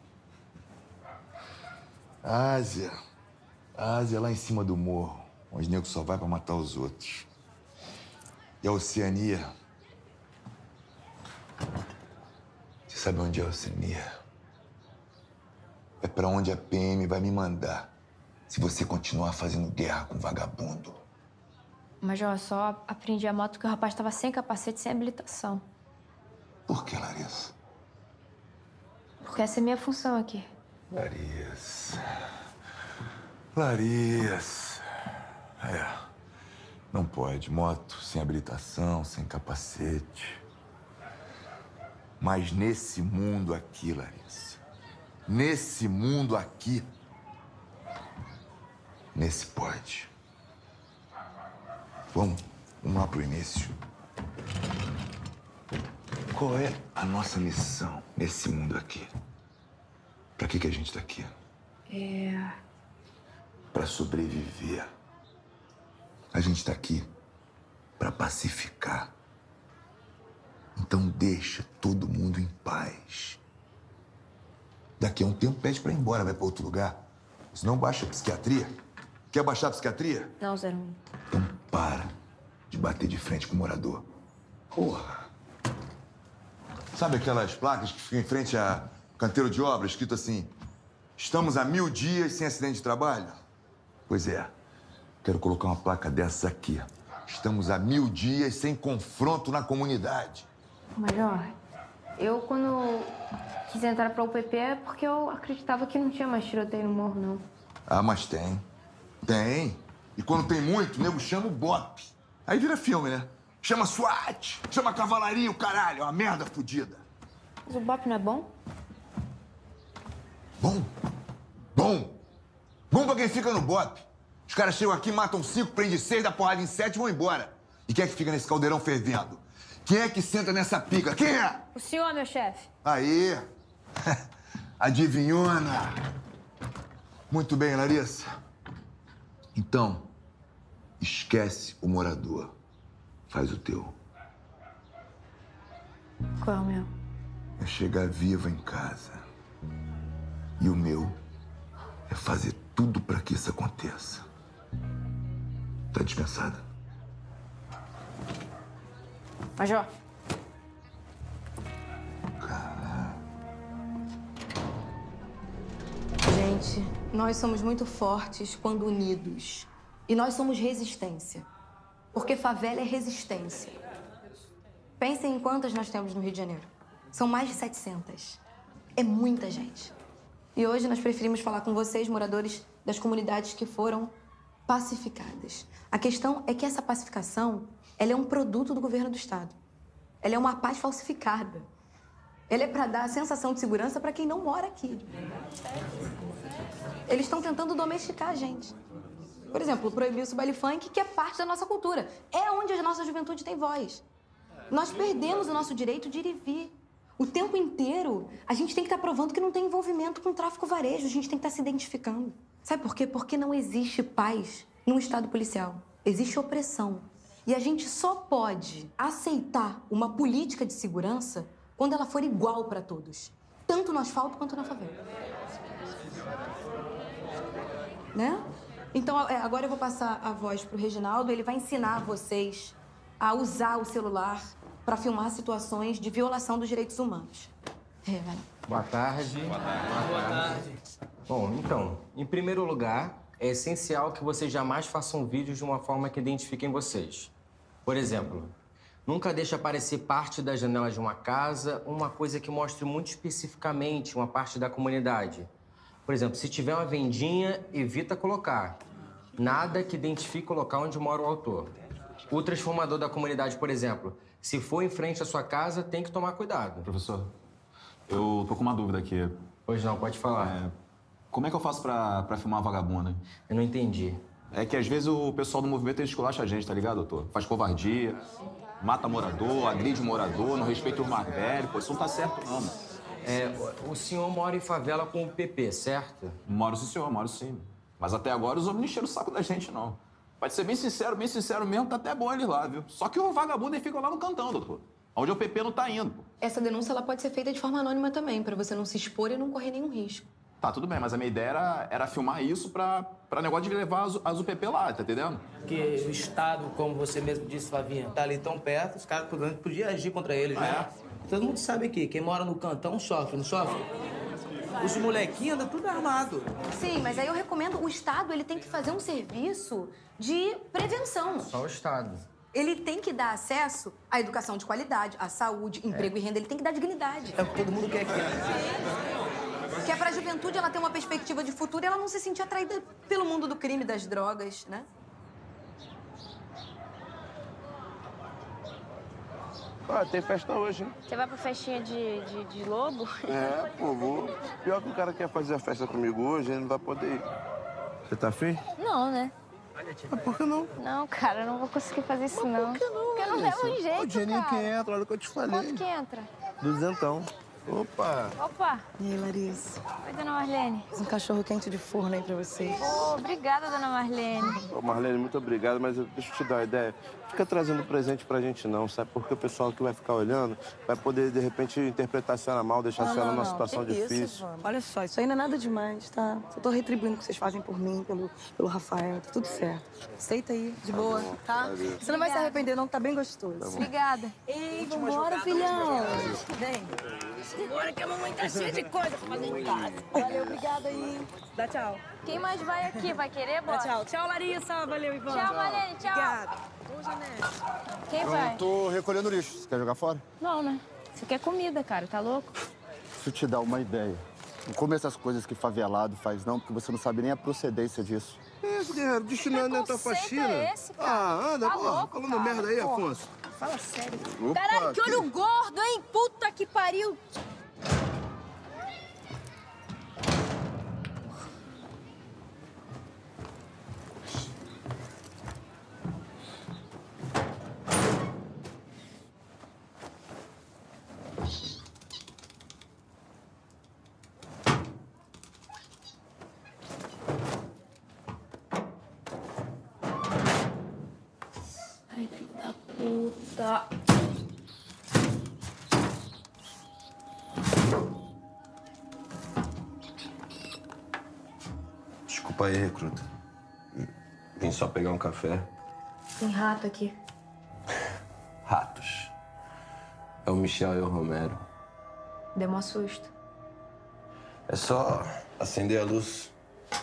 A Ásia é lá em cima do morro, onde o nego só vai pra matar os outros. E a Oceania... Você sabe onde é a Oceania? É pra onde a PM vai me mandar se você continuar fazendo guerra com vagabundo. Major, eu só aprendi a moto porque o rapaz estava sem capacete, sem habilitação. Por que, Larissa? Porque essa é a minha função aqui. Larissa. É. Não pode. Moto sem habilitação, sem capacete. Mas nesse mundo aqui, Larissa. Nesse mundo aqui. Nesse pode. Vamos lá pro início. Qual é a nossa missão nesse mundo aqui? Pra que a gente tá aqui? Pra sobreviver. A gente tá aqui pra pacificar. Então deixa todo mundo em paz. Daqui a um tempo pede pra ir embora, vai pra outro lugar. Senão baixa a psiquiatria. Quer baixar a psiquiatria? Não, 01. Para de bater de frente com o morador. Porra. Sabe aquelas placas que ficam em frente a canteiro de obra, escrito assim: estamos há 1000 dias sem acidente de trabalho? Pois é, quero colocar uma placa dessa aqui. Estamos há 1000 dias sem confronto na comunidade. Major, eu quando quis entrar pra UPP é porque eu acreditava que não tinha mais tiroteio no morro, não. Ah, mas tem. Tem. E quando tem muito, o nego chama o BOP. Aí vira filme, né? Chama SWAT, chama cavalaria, o caralho. É uma merda fodida. Mas o BOP não é bom? Bom? Bom? Bom pra quem fica no BOP. Os caras chegam aqui, matam 5, prendem 6, dá porrada em 7 e vão embora. E quem é que fica nesse caldeirão fervendo? Quem é que senta nessa pica? Quem é? O senhor, meu chefe. Aí. Adivinhona. Muito bem, Larissa. Então, esquece o morador. Faz o teu. Qual é o meu? É chegar viva em casa. E o meu é fazer tudo pra que isso aconteça. Tá dispensada? Major. Gente, nós somos muito fortes quando unidos. E nós somos resistência. Porque favela é resistência. Pensem em quantas nós temos no Rio de Janeiro. São mais de 700. É muita gente. E hoje nós preferimos falar com vocês, moradores das comunidades que foram pacificadas. A questão é que essa pacificação, ela é um produto do governo do Estado. Ela é uma paz falsificada. Ela é para dar a sensação de segurança para quem não mora aqui. Eles estão tentando domesticar a gente. Por exemplo, proibir o baile funk, que é parte da nossa cultura. É onde a nossa juventude tem voz. Nós perdemos o nosso direito de ir e vir. O tempo inteiro, a gente tem que estar provando que não tem envolvimento com tráfico varejo. A gente tem que estar se identificando. Sabe por quê? Porque não existe paz num Estado policial. Existe opressão. E a gente só pode aceitar uma política de segurança quando ela for igual para todos. Tanto no asfalto quanto na favela. Né? Então, agora eu vou passar a voz pro Reginaldo. Ele vai ensinar vocês a usar o celular para filmar situações de violação dos direitos humanos. Vai lá. Boa tarde. Boa tarde. Bom, então, em primeiro lugar, é essencial que vocês jamais façam vídeos de uma forma que identifiquem vocês. Por exemplo, nunca deixe aparecer parte da janela de uma casa, uma coisa que mostre muito especificamente uma parte da comunidade. Por exemplo, se tiver uma vendinha, evita colocar. Nada que identifique o local onde mora o autor. O transformador da comunidade, por exemplo, se for em frente à sua casa, tem que tomar cuidado. Professor, eu tô com uma dúvida aqui. Pois não, pode falar. Como é que eu faço pra filmar uma vagabunda? Eu não entendi. É que às vezes o pessoal do movimento esculacha a gente, tá ligado, doutor? Faz covardia, mata morador, agride morador, não respeita os mais velhos. Pô, isso não tá certo, não, mano. O senhor mora em favela com o PP, certo? Moro sim, senhor, moro sim. Mas até agora os homens não encheram o saco da gente, não. Pode ser bem sincero mesmo, tá até bom eles lá, viu? Só que o vagabundo fica lá no cantão, doutor. Onde o PP não tá indo, pô. Essa denúncia ela pode ser feita de forma anônima também, para você não se expor e não correr nenhum risco. Tá, tudo bem, mas a minha ideia era filmar isso pra negócio de levar as UPP lá, tá entendendo? Porque o Estado, como você mesmo disse, Flavinha, tá ali tão perto, os caras podiam agir contra eles, né? Todo mundo sabe aqui, quem mora no cantão sofre, não sofre? Os molequinhos andam tudo armado. Sim, mas aí eu recomendo, o Estado ele tem que fazer um serviço de prevenção. Só o Estado. Ele tem que dar acesso à educação de qualidade, à saúde, emprego e renda. Ele tem que dar dignidade. É o que todo mundo quer. Que é pra juventude ela ter uma perspectiva de futuro e ela não se sentir atraída pelo mundo do crime, das drogas, né? Ah, tem festa hoje, hein? Você vai pra festinha de lobo? É, pô, vou. Pior que o cara quer fazer a festa comigo hoje, ele não vai poder ir. Você tá afim? Não, né? Mas por que não? Não, cara, eu não vou conseguir fazer isso, não. Por que não? Porque eu não levo um jeito, O dinheirinho cara. que entra, olha o que eu te falei. Quanto que entra? 200. Opa! Opa! E aí, Larissa? Oi, dona Marlene. Fiz um cachorro quente de forno aí pra vocês. Oh, obrigada, dona Marlene. Ô, Marlene, muito obrigado, mas deixa eu te dar uma ideia. Fica trazendo presente pra gente não, sabe? Porque o pessoal que vai ficar olhando vai poder, de repente, interpretar a senhora mal, deixar a senhora numa situação que difícil. Isso, olha só, isso aí não é nada demais, tá? Só tô retribuindo o que vocês fazem por mim, pelo Rafael, tá tudo certo. Aceita aí, de boa, tá? Valeu. Você não vai se arrepender não, tá bem gostoso. Tá bom. Obrigada. Ei, vambora, filhão. Vem. Bora que a mamãe tá cheia de coisa pra fazer em casa. Valeu, obrigada aí. Dá tchau. Quem mais vai aqui? Vai querer, bora? Dá tchau. Tchau, Larissa. Valeu, Ivan. Tchau, Marlene. Tchau. Obrigada. Ô, Janete. Quem vai? Eu tô recolhendo lixo. Você quer jogar fora? Não, né? Você quer comida, cara. Tá louco? Deixa eu te dar uma ideia. Não come essas coisas que favelado faz, não, porque você não sabe nem a procedência disso. Isso, guerreiro, destinando a tua faxina. É esse, cara? Ah, anda, Tá porra. louco, Falando cara. merda aí, Porra. Afonso. Fala sério. Opa, Caralho, que olho gordo, hein? Puta que pariu. Ai, filho da puta. Desculpa aí, recruta. Vim só pegar um café. Tem rato aqui. Ratos. É o Michel e o Romero. Deu um susto. É só acender a luz.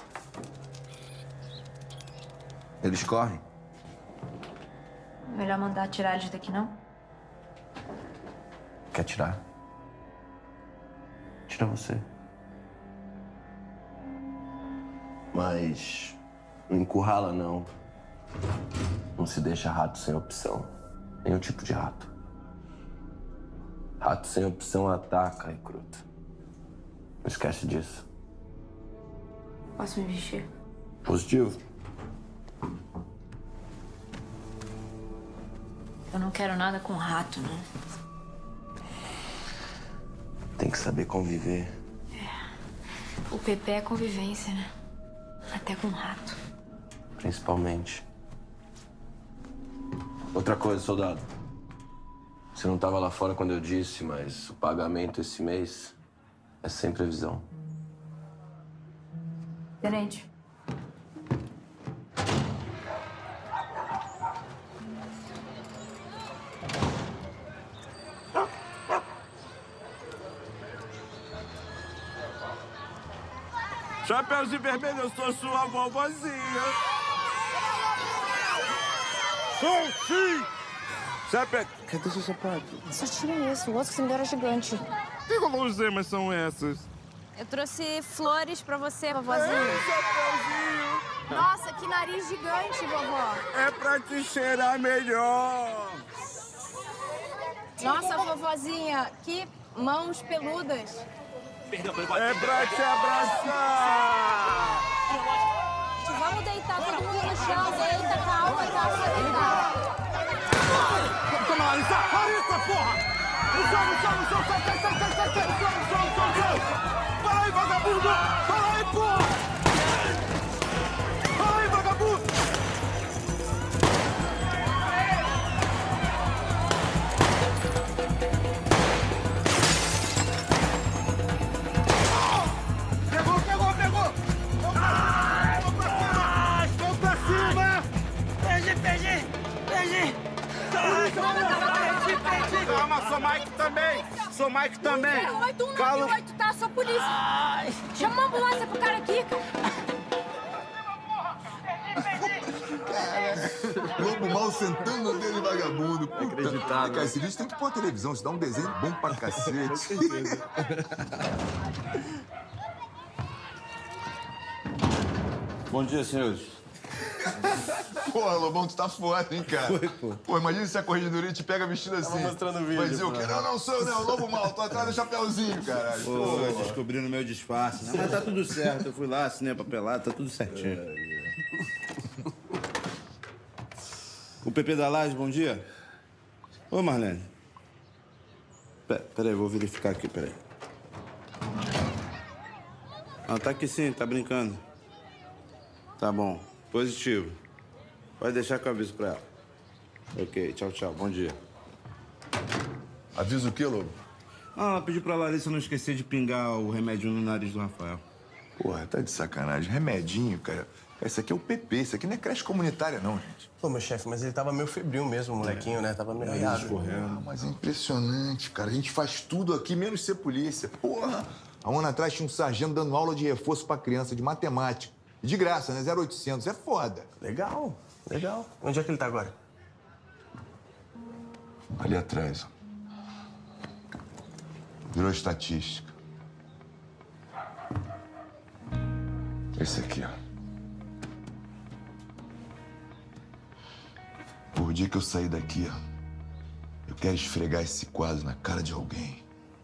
Eles correm. Melhor mandar tirar eles daqui, não? Quer tirar? Tira você. Mas não encurrala, não. Não se deixa rato sem opção. Nenhum tipo de rato. Rato sem opção ataca, recruta. Não esquece disso. Posso me vestir? Positivo. Eu não quero nada com rato, não. Tem que saber conviver. O PP é convivência, né? Até com rato. Principalmente. Outra coisa, soldado. Você não estava lá fora quando eu disse, mas o pagamento esse mês é sem previsão. Tenente. Chapeuzinho vermelho, eu sou sua vovozinha. Sou sim! Chapéu... Cadê seu sapato? Só tira esse, o outro que você me deu era gigante. Que guloseimas são essas? Eu trouxe flores pra você, vovozinha. Chapeuzinho! Nossa, que nariz gigante, vovó. É pra te cheirar melhor. Nossa, vovozinha, que mãos peludas. É pra te abraçar. Vamos deitar todo mundo no chão. Deita, calma, deitar. Toma, Larissa! Larissa, porra! No chão, sai! Para aí, vagabundo! Para aí, porra! Para aí, vagabundo! Pegou! Ah, vou pra cima! Perdi! Calma, sou Mike também! 8198, tá? Sou polícia. Chama uma ambulância pro cara aqui, Lobo mal sentando nele, vagabundo. Puta. Inacreditável. Cara, esse vídeo tem que pôr na televisão, isso dá um desenho bom pra cacete. Bom dia, senhores. Porra, Lobão, tu tá foda, hein, cara? Foi, pô. Pô, imagina se a corregedoria te pega vestido assim. Tava mostrando o vídeo, Vai dizer o pô. quê? Não sou eu, não. Lobo mal, tô atrás do chapeuzinho, caralho. Pô, descobrindo o meu disfarce, né? Mas tá tudo certo. Eu fui lá, assinei a papelada, tá tudo certinho. O PP da Laje, bom dia. Ô, Marlene. Peraí, vou verificar aqui, peraí. Ah, tá aqui sim, tá brincando. Tá bom. Positivo. Pode deixar que eu aviso pra ela. Ok, tchau, tchau. Bom dia. Avisa o quê, Lobo? Ah, ela pediu pra Larissa não esquecer de pingar o remédio no nariz do Rafael. Porra, tá de sacanagem. Remedinho, cara. Esse aqui é o PP, isso aqui não é creche comunitária, não, gente. Pô, meu chefe, mas ele tava meio febril mesmo, molequinho, né? Tava meio aiado. Ah, mas é impressionante, cara. A gente faz tudo aqui, menos ser polícia. Porra! Há um ano atrás tinha um sargento dando aula de reforço pra criança de matemática. De graça, né? 0800. É foda. Legal, legal. Onde é que ele tá agora? Ali atrás. Virou estatística. Esse aqui, ó. Por dia que eu sair daqui, ó, eu quero esfregar esse quadro na cara de alguém.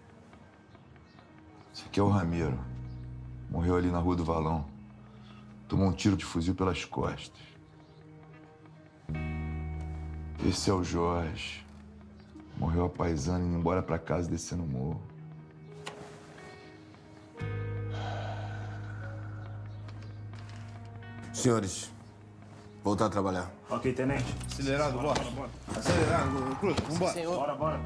Esse aqui é o Ramiro. Morreu ali na Rua do Valão. Tomou um tiro de fuzil pelas costas. Esse é o Jorge. Morreu a paisana indo embora pra casa descendo o morro. Senhores, voltar a trabalhar. Ok, tenente. Acelerado, bora. Acelerado, Cruz, vambora. Sim, senhor. Bora.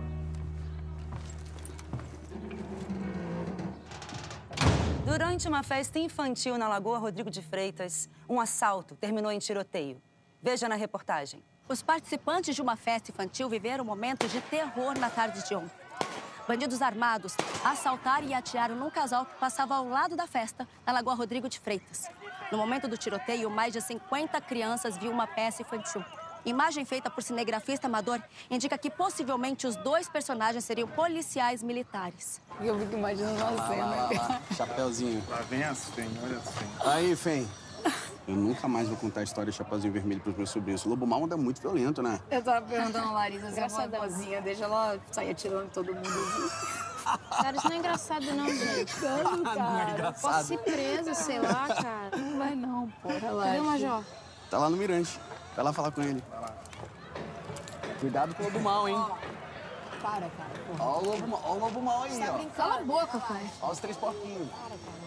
Durante uma festa infantil na Lagoa Rodrigo de Freitas, um assalto terminou em tiroteio. Veja na reportagem. Os participantes de uma festa infantil viveram momentos de terror na tarde de ontem. Bandidos armados assaltaram e atiraram num casal que passava ao lado da festa, na Lagoa Rodrigo de Freitas. No momento do tiroteio, mais de 50 crianças viam uma peça infantil. Imagem feita por cinegrafista amador indica que possivelmente os dois personagens seriam policiais militares. Eu fico imaginando uma cena. Lá. Chapeuzinho. Lá vem assim, olha assim. Aí, Fem. Eu nunca mais vou contar a história de Chapeuzinho Vermelho pros meus sobrinhos. O Lobo Mal anda muito violento, né? Eu tava perguntando a Larissa se é uma vozinha, deixa ela sair atirando em todo mundo. Cara, isso não é engraçado, não, gente. Não, cara. Não é engraçado. Posso ser presa, sei lá, cara. Não vai não, pô. Relaxa. Cadê o Major? Tá lá no Mirante. Vai lá falar com ele. Vai lá. Cuidado com o Lobo Mal, hein? Para, cara. Ó o Lobo Mal aí, ó. Cala a boca, cara. Ó os 3 porquinhos. Para, cara.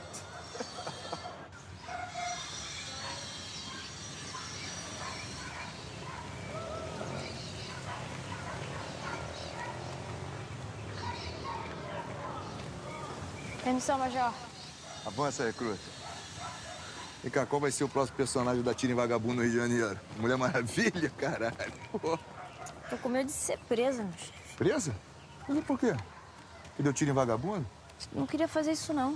Permissão, Major. Avança, recruta. Vem cá, qual vai ser o próximo personagem da Tira em Vagabundo no Rio de Janeiro? Mulher Maravilha? Caralho. Pô. Tô com medo de ser presa, meu chefe. Presa? Presa por quê? Que deu tiro em vagabundo? Não queria fazer isso, não.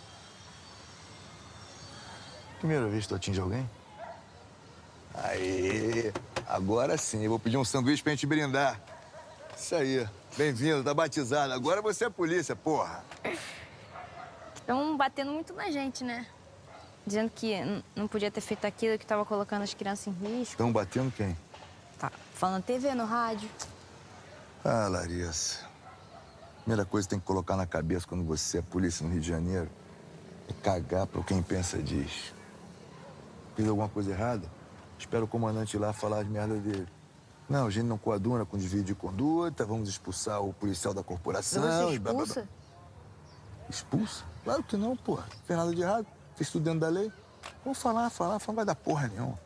Primeira vez que tu atinge alguém? Aê! Agora sim, eu vou pedir um sanduíche pra gente brindar. Isso aí. Bem-vindo, tá batizado. Agora você é polícia, porra. Estão batendo muito na gente, né? Dizendo que não podia ter feito aquilo, que tava colocando as crianças em risco. Estão batendo quem? Tá falando TV, no rádio. Ah, Larissa. Primeira coisa que tem que colocar na cabeça quando você é polícia no Rio de Janeiro é cagar pro quem pensa diz. Fiz alguma coisa errada? Espera o comandante ir lá falar as merdas dele. Não, a gente não coaduna com desvio de conduta, vamos expulsar o policial da corporação. Você expulsa? Expulsa? Claro que não, porra. Não fez nada de errado. Fez tudo dentro da lei. Vamos falar, não vai dar porra nenhuma.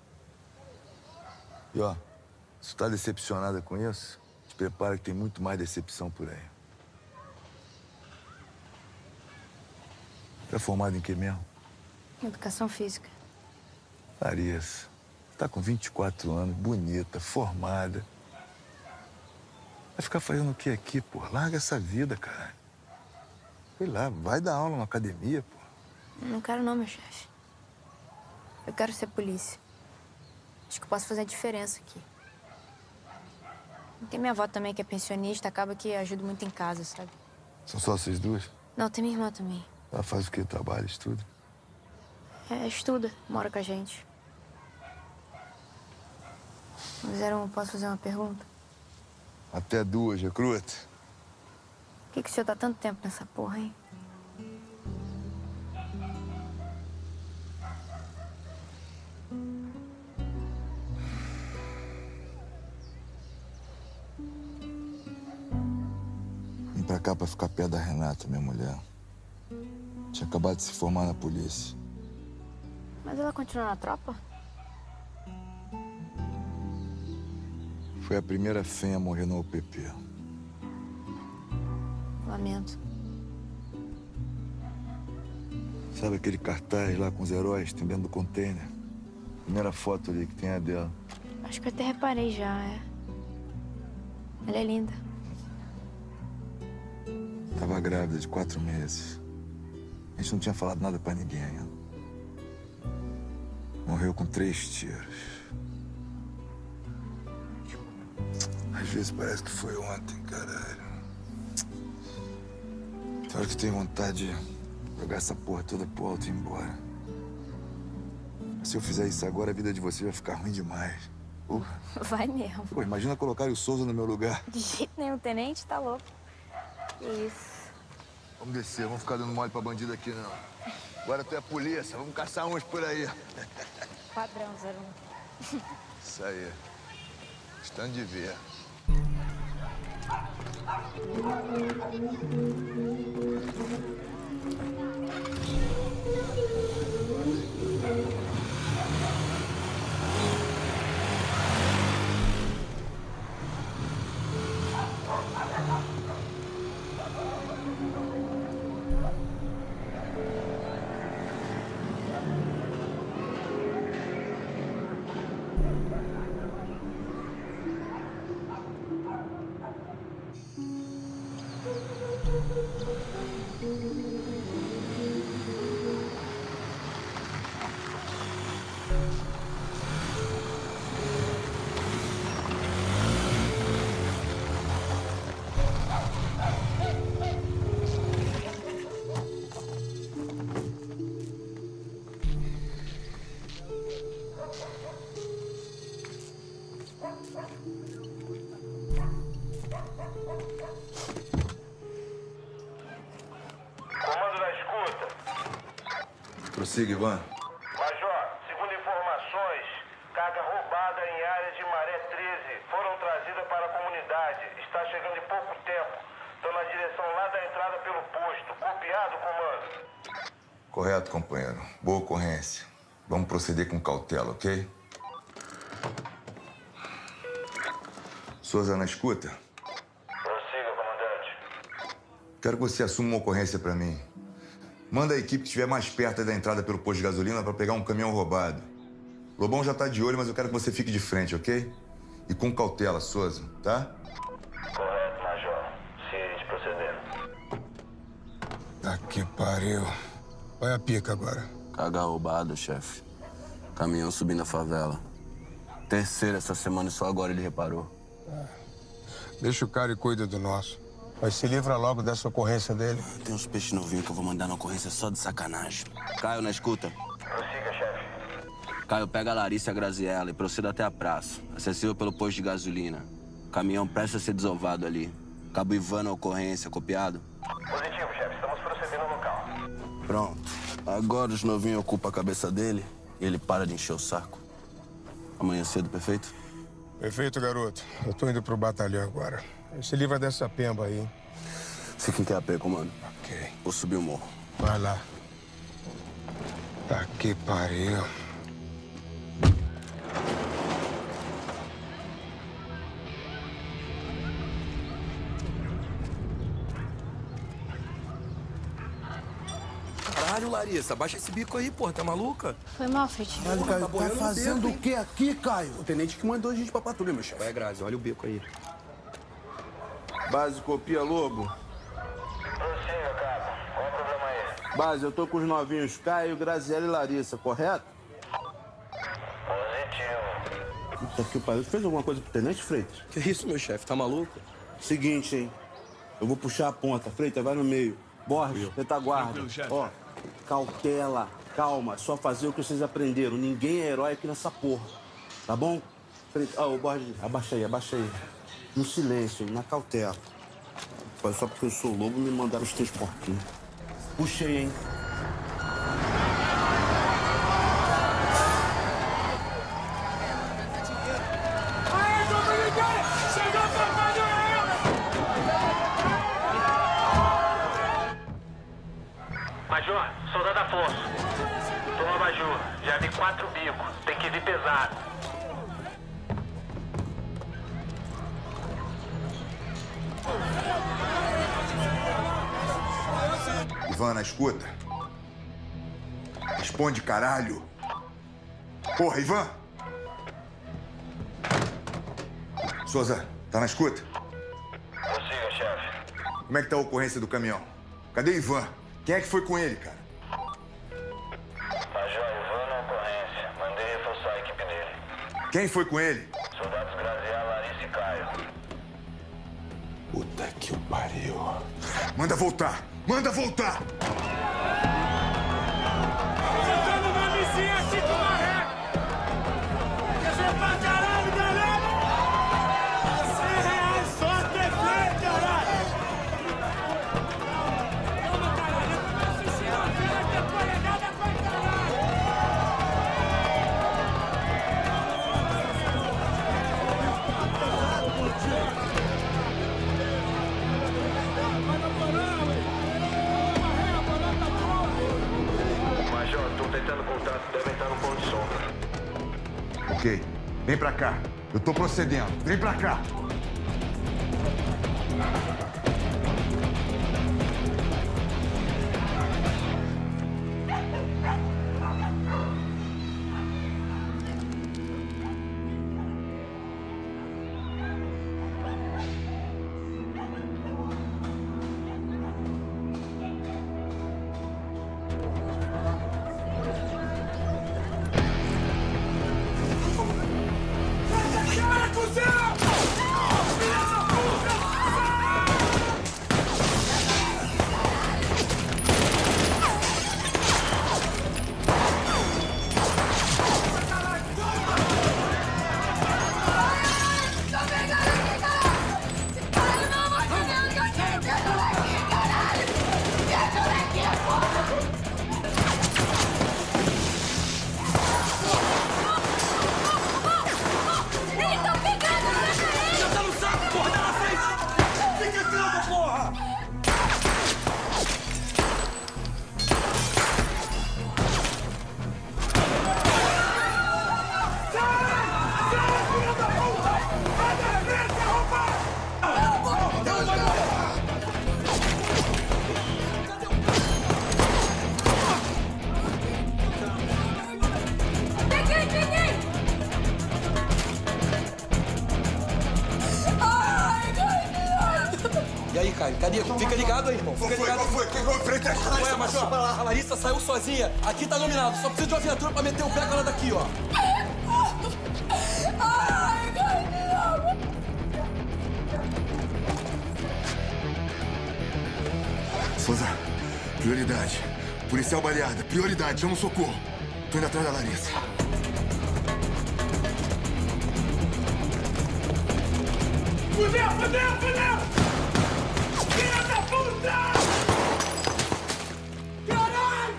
E ó, se tu tá decepcionada com isso, te prepara que tem muito mais decepção por aí. Tá formado em quê mesmo? Educação física. Larissa, tá com 24 anos, bonita, formada. Vai ficar fazendo o que aqui, pô? Larga essa vida, caralho. Sei lá, vai dar aula na academia, pô. Não quero não, meu chefe. Eu quero ser polícia. Acho que eu posso fazer a diferença aqui. Tem minha avó também, que é pensionista, acaba que ajuda muito em casa, sabe? São só vocês duas? Não, tem minha irmã também. Ela faz o quê? Trabalha, estuda? É, estuda, mora com a gente. Posso fazer uma pergunta? Até 2, recruta. Por que o senhor tá tanto tempo nessa porra, hein? Vim pra cá pra ficar perto da Renata, minha mulher. Tinha acabado de se formar na polícia. Mas ela continua na tropa? Foi a primeira fêmea a morrer no UPP. Lamento. Sabe aquele cartaz lá com os heróis, tem dentro do container? Primeira foto ali que tem a dela. Acho que eu até reparei já, é. Ela é linda. Tava grávida de 4 meses. A gente não tinha falado nada pra ninguém ainda. Morreu com 3 tiros. Às vezes parece que foi ontem, caralho. Tem hora que eu tenho vontade de jogar essa porra toda pro alto e ir embora. Se eu fizer isso agora, a vida de você vai ficar ruim demais. Porra. Vai mesmo. Pô, imagina colocar o Souza no meu lugar. De jeito nenhum, tenente, tá louco. Que isso. Vamos descer, vamos ficar dando mole pra bandido aqui, não. Agora tu é a polícia, vamos caçar uns por aí. Padrão, 01. Isso aí. Estando de ver. Comando da escuta. Prossiga, Ivan. Major, segundo informações, carga roubada em área de Maré 13 foram trazidas para a comunidade. Está chegando em pouco tempo. Estão na direção lá da entrada pelo posto. Copiado, comando? Correto, companheiro. Boa ocorrência. Vamos proceder com cautela, ok? Souza, na escuta? Prossiga, comandante. Quero que você assuma uma ocorrência pra mim. Manda a equipe que estiver mais perto da entrada pelo posto de gasolina pra pegar um caminhão roubado. Lobão já tá de olho, mas eu quero que você fique de frente, ok? E com cautela, Souza, tá? Correto, Major. Ciente, procedendo. Tá que pariu. Olha a pica agora. Carga roubado, chefe. Caminhão subindo a favela. Terceira essa semana e só agora ele reparou. Deixa o cara e cuida do nosso. Mas se livra logo dessa ocorrência dele. Tem uns peixes novinhos que eu vou mandar na ocorrência só de sacanagem. Caio, na escuta. Prossiga, chefe. Caio, pega a Larissa e a Graziella e proceda até a praça. Acessível pelo posto de gasolina. O caminhão presta a ser desovado ali. Cabo Ivan na ocorrência, copiado? Positivo, chefe. Estamos procedendo ao local. Pronto. Agora os novinhos ocupam a cabeça dele e ele para de encher o saco. Amanhã cedo, perfeito? Perfeito, garoto. Eu tô indo pro batalhão agora. Se livra dessa pemba aí. Fica em QAP, comando. Ok. Vou subir o morro. Vai lá. Tá que pariu. Caralho, Larissa, baixa esse bico aí, porra, tá maluca? Foi mal, Fritinho. Caralho, Caio, Tá fazendo o que aqui, Caio? O tenente que mandou a gente pra patrulha, meu chefe. Vai, Grazi, olha o bico aí. Base, copia, Lobo. Prossiga, capa. Qual o problema aí? Base, eu tô com os novinhos Caio, Graziella e Larissa, correto? Positivo. Puta que pariu. Fez alguma coisa pro tenente, Freitas? Que isso, meu chefe, tá maluco? Seguinte, hein? Eu vou puxar a ponta. Freitas, vai no meio. Borges, retaguarda. Ó, cautela, calma. Só fazer o que vocês aprenderam. Ninguém é herói aqui nessa porra. Tá bom? Freitas, ó, Borges, abaixa aí, abaixa aí. No silêncio, na cautela. Só porque eu sou lobo, me mandaram os 3 porquinhos. Puxei, hein? Major, Major. Já vi 4 bicos. Tem que vir pesado. Ivana, escuta. Responde, caralho. Porra, Ivan! Souza, tá na escuta? Consiga, chefe. Como é que tá a ocorrência do caminhão? Cadê Ivan? Quem é que foi com ele, cara? Major, Ivan na ocorrência. Mandei reforçar a equipe dele. Quem foi com ele? Soldados Graziela, Larissa e Caio. Puta que o pariu. Manda voltar! Manda voltar! Entrando na vizinha, Chico Marré! Quer ser pra caralho, galera? R$100 só ter feito, caralho! Toma, caralho! Se não vier depois é nada pra caralho! Major, tô tentando contato, devem estar no ponto de sombra. Ok. Vem pra cá. Eu tô procedendo. Vem pra cá. E aí, Caio? Cadê? Fica ligado aí, irmão. Fica ligado. Qual foi? Quem foi? Frente a Ué, Major, a Larissa saiu sozinha. Aqui tá dominado. Só precisa de uma viatura pra meter o pé com ela daqui, ó. Souza, prioridade. Policial baleada, prioridade. Chama o socorro. Tô indo atrás da Larissa. Fudeu, fudeu, fudeu! Filha da puta! Caralho!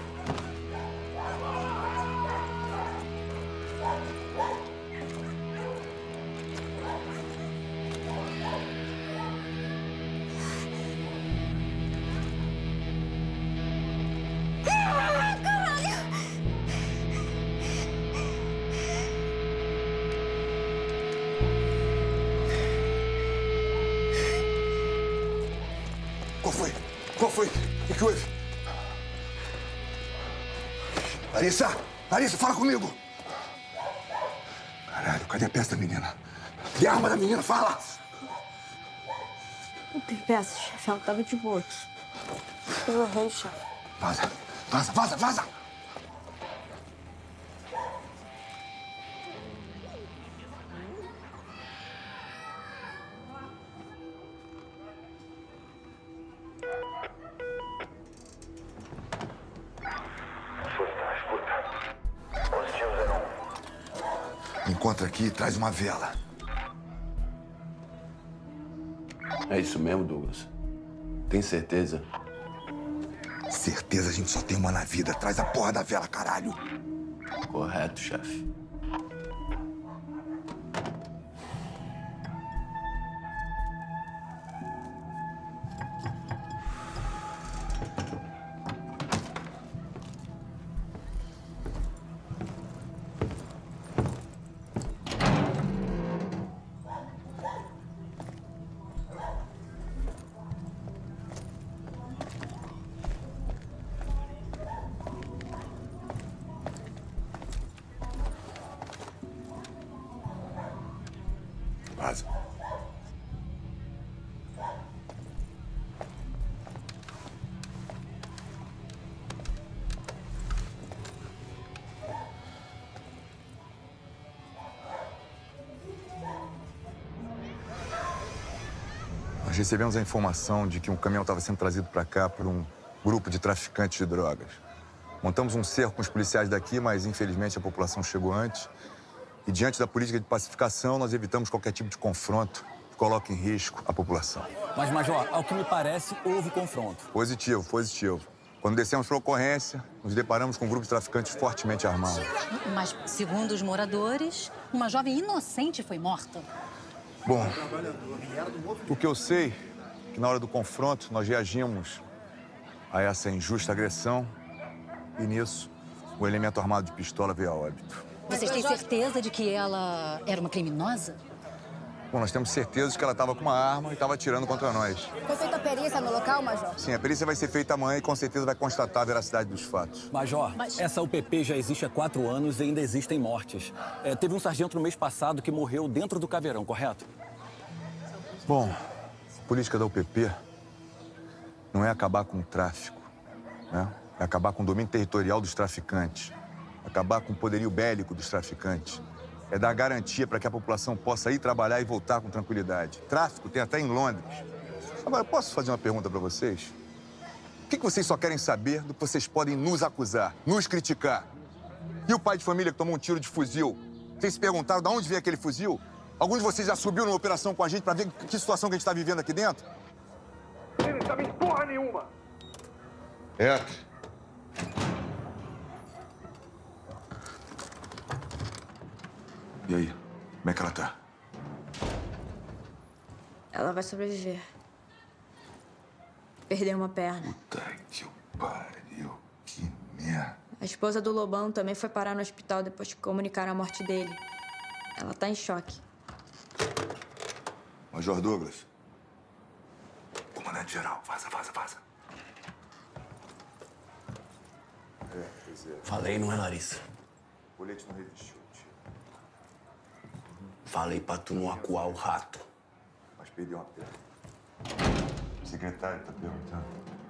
Qual foi? O que houve? Larissa! Larissa, fala comigo! Caralho, cadê a peça da menina? Cadê a arma da menina? Fala! Não tem peça, chefe. Ela tava de boa aqui. Eu errei, chefe. Vaza! Vaza, vaza, vaza! Encontra aqui e traz uma vela. É isso mesmo, Douglas? Tem certeza? Certeza a gente só tem uma na vida. Traz a porra da vela, caralho. Correto, chefe. Vaza. Nós recebemos a informação de que um caminhão estava sendo trazido para cá por um grupo de traficantes de drogas. Montamos um cerco com os policiais daqui, mas infelizmente a população chegou antes. E diante da política de pacificação, nós evitamos qualquer tipo de confronto que coloque em risco a população. Mas, Major, ao que me parece, houve confronto. Positivo, positivo. Quando descemos para a ocorrência, nos deparamos com um grupo de traficantes fortemente armados. Mas, segundo os moradores, uma jovem inocente foi morta. Bom, o que eu sei é que na hora do confronto nós reagimos a essa injusta agressão e nisso o elemento armado de pistola veio a óbito. Vocês têm certeza de que ela era uma criminosa? Bom, nós temos certeza de que ela estava com uma arma e estava atirando contra nós. Foi feita a perícia no local, Major? Sim, a perícia vai ser feita amanhã e com certeza vai constatar a veracidade dos fatos. Major, essa UPP já existe há 4 anos e ainda existem mortes. Teve um sargento no mês passado que morreu dentro do caveirão, correto? Bom, a política da UPP não é acabar com o tráfico, né? É acabar com o domínio territorial dos traficantes, acabar com o poderio bélico dos traficantes. É dar garantia para que a população possa ir trabalhar e voltar com tranquilidade. Tráfico tem até em Londres. Agora, posso fazer uma pergunta para vocês? O que vocês só querem saber do que vocês podem nos acusar, nos criticar? E o pai de família que tomou um tiro de fuzil? Vocês se perguntaram de onde veio aquele fuzil? Algum de vocês já subiu numa operação com a gente para ver que situação que a gente está vivendo aqui dentro? Ele não sabe porra nenhuma. Entra. E aí, como é que ela tá? Ela vai sobreviver. Perdeu uma perna. Puta que pariu, que merda. A esposa do Lobão também foi parar no hospital depois que comunicaram a morte dele. Ela tá em choque. Major Douglas. Comandante-geral, vaza, vaza, vaza. Pois é. Falei, não é, Larissa? O colete não resistiu, tio. Falei pra tu não acuar o rato. Mas perdeu uma perna. O secretário tá perguntando.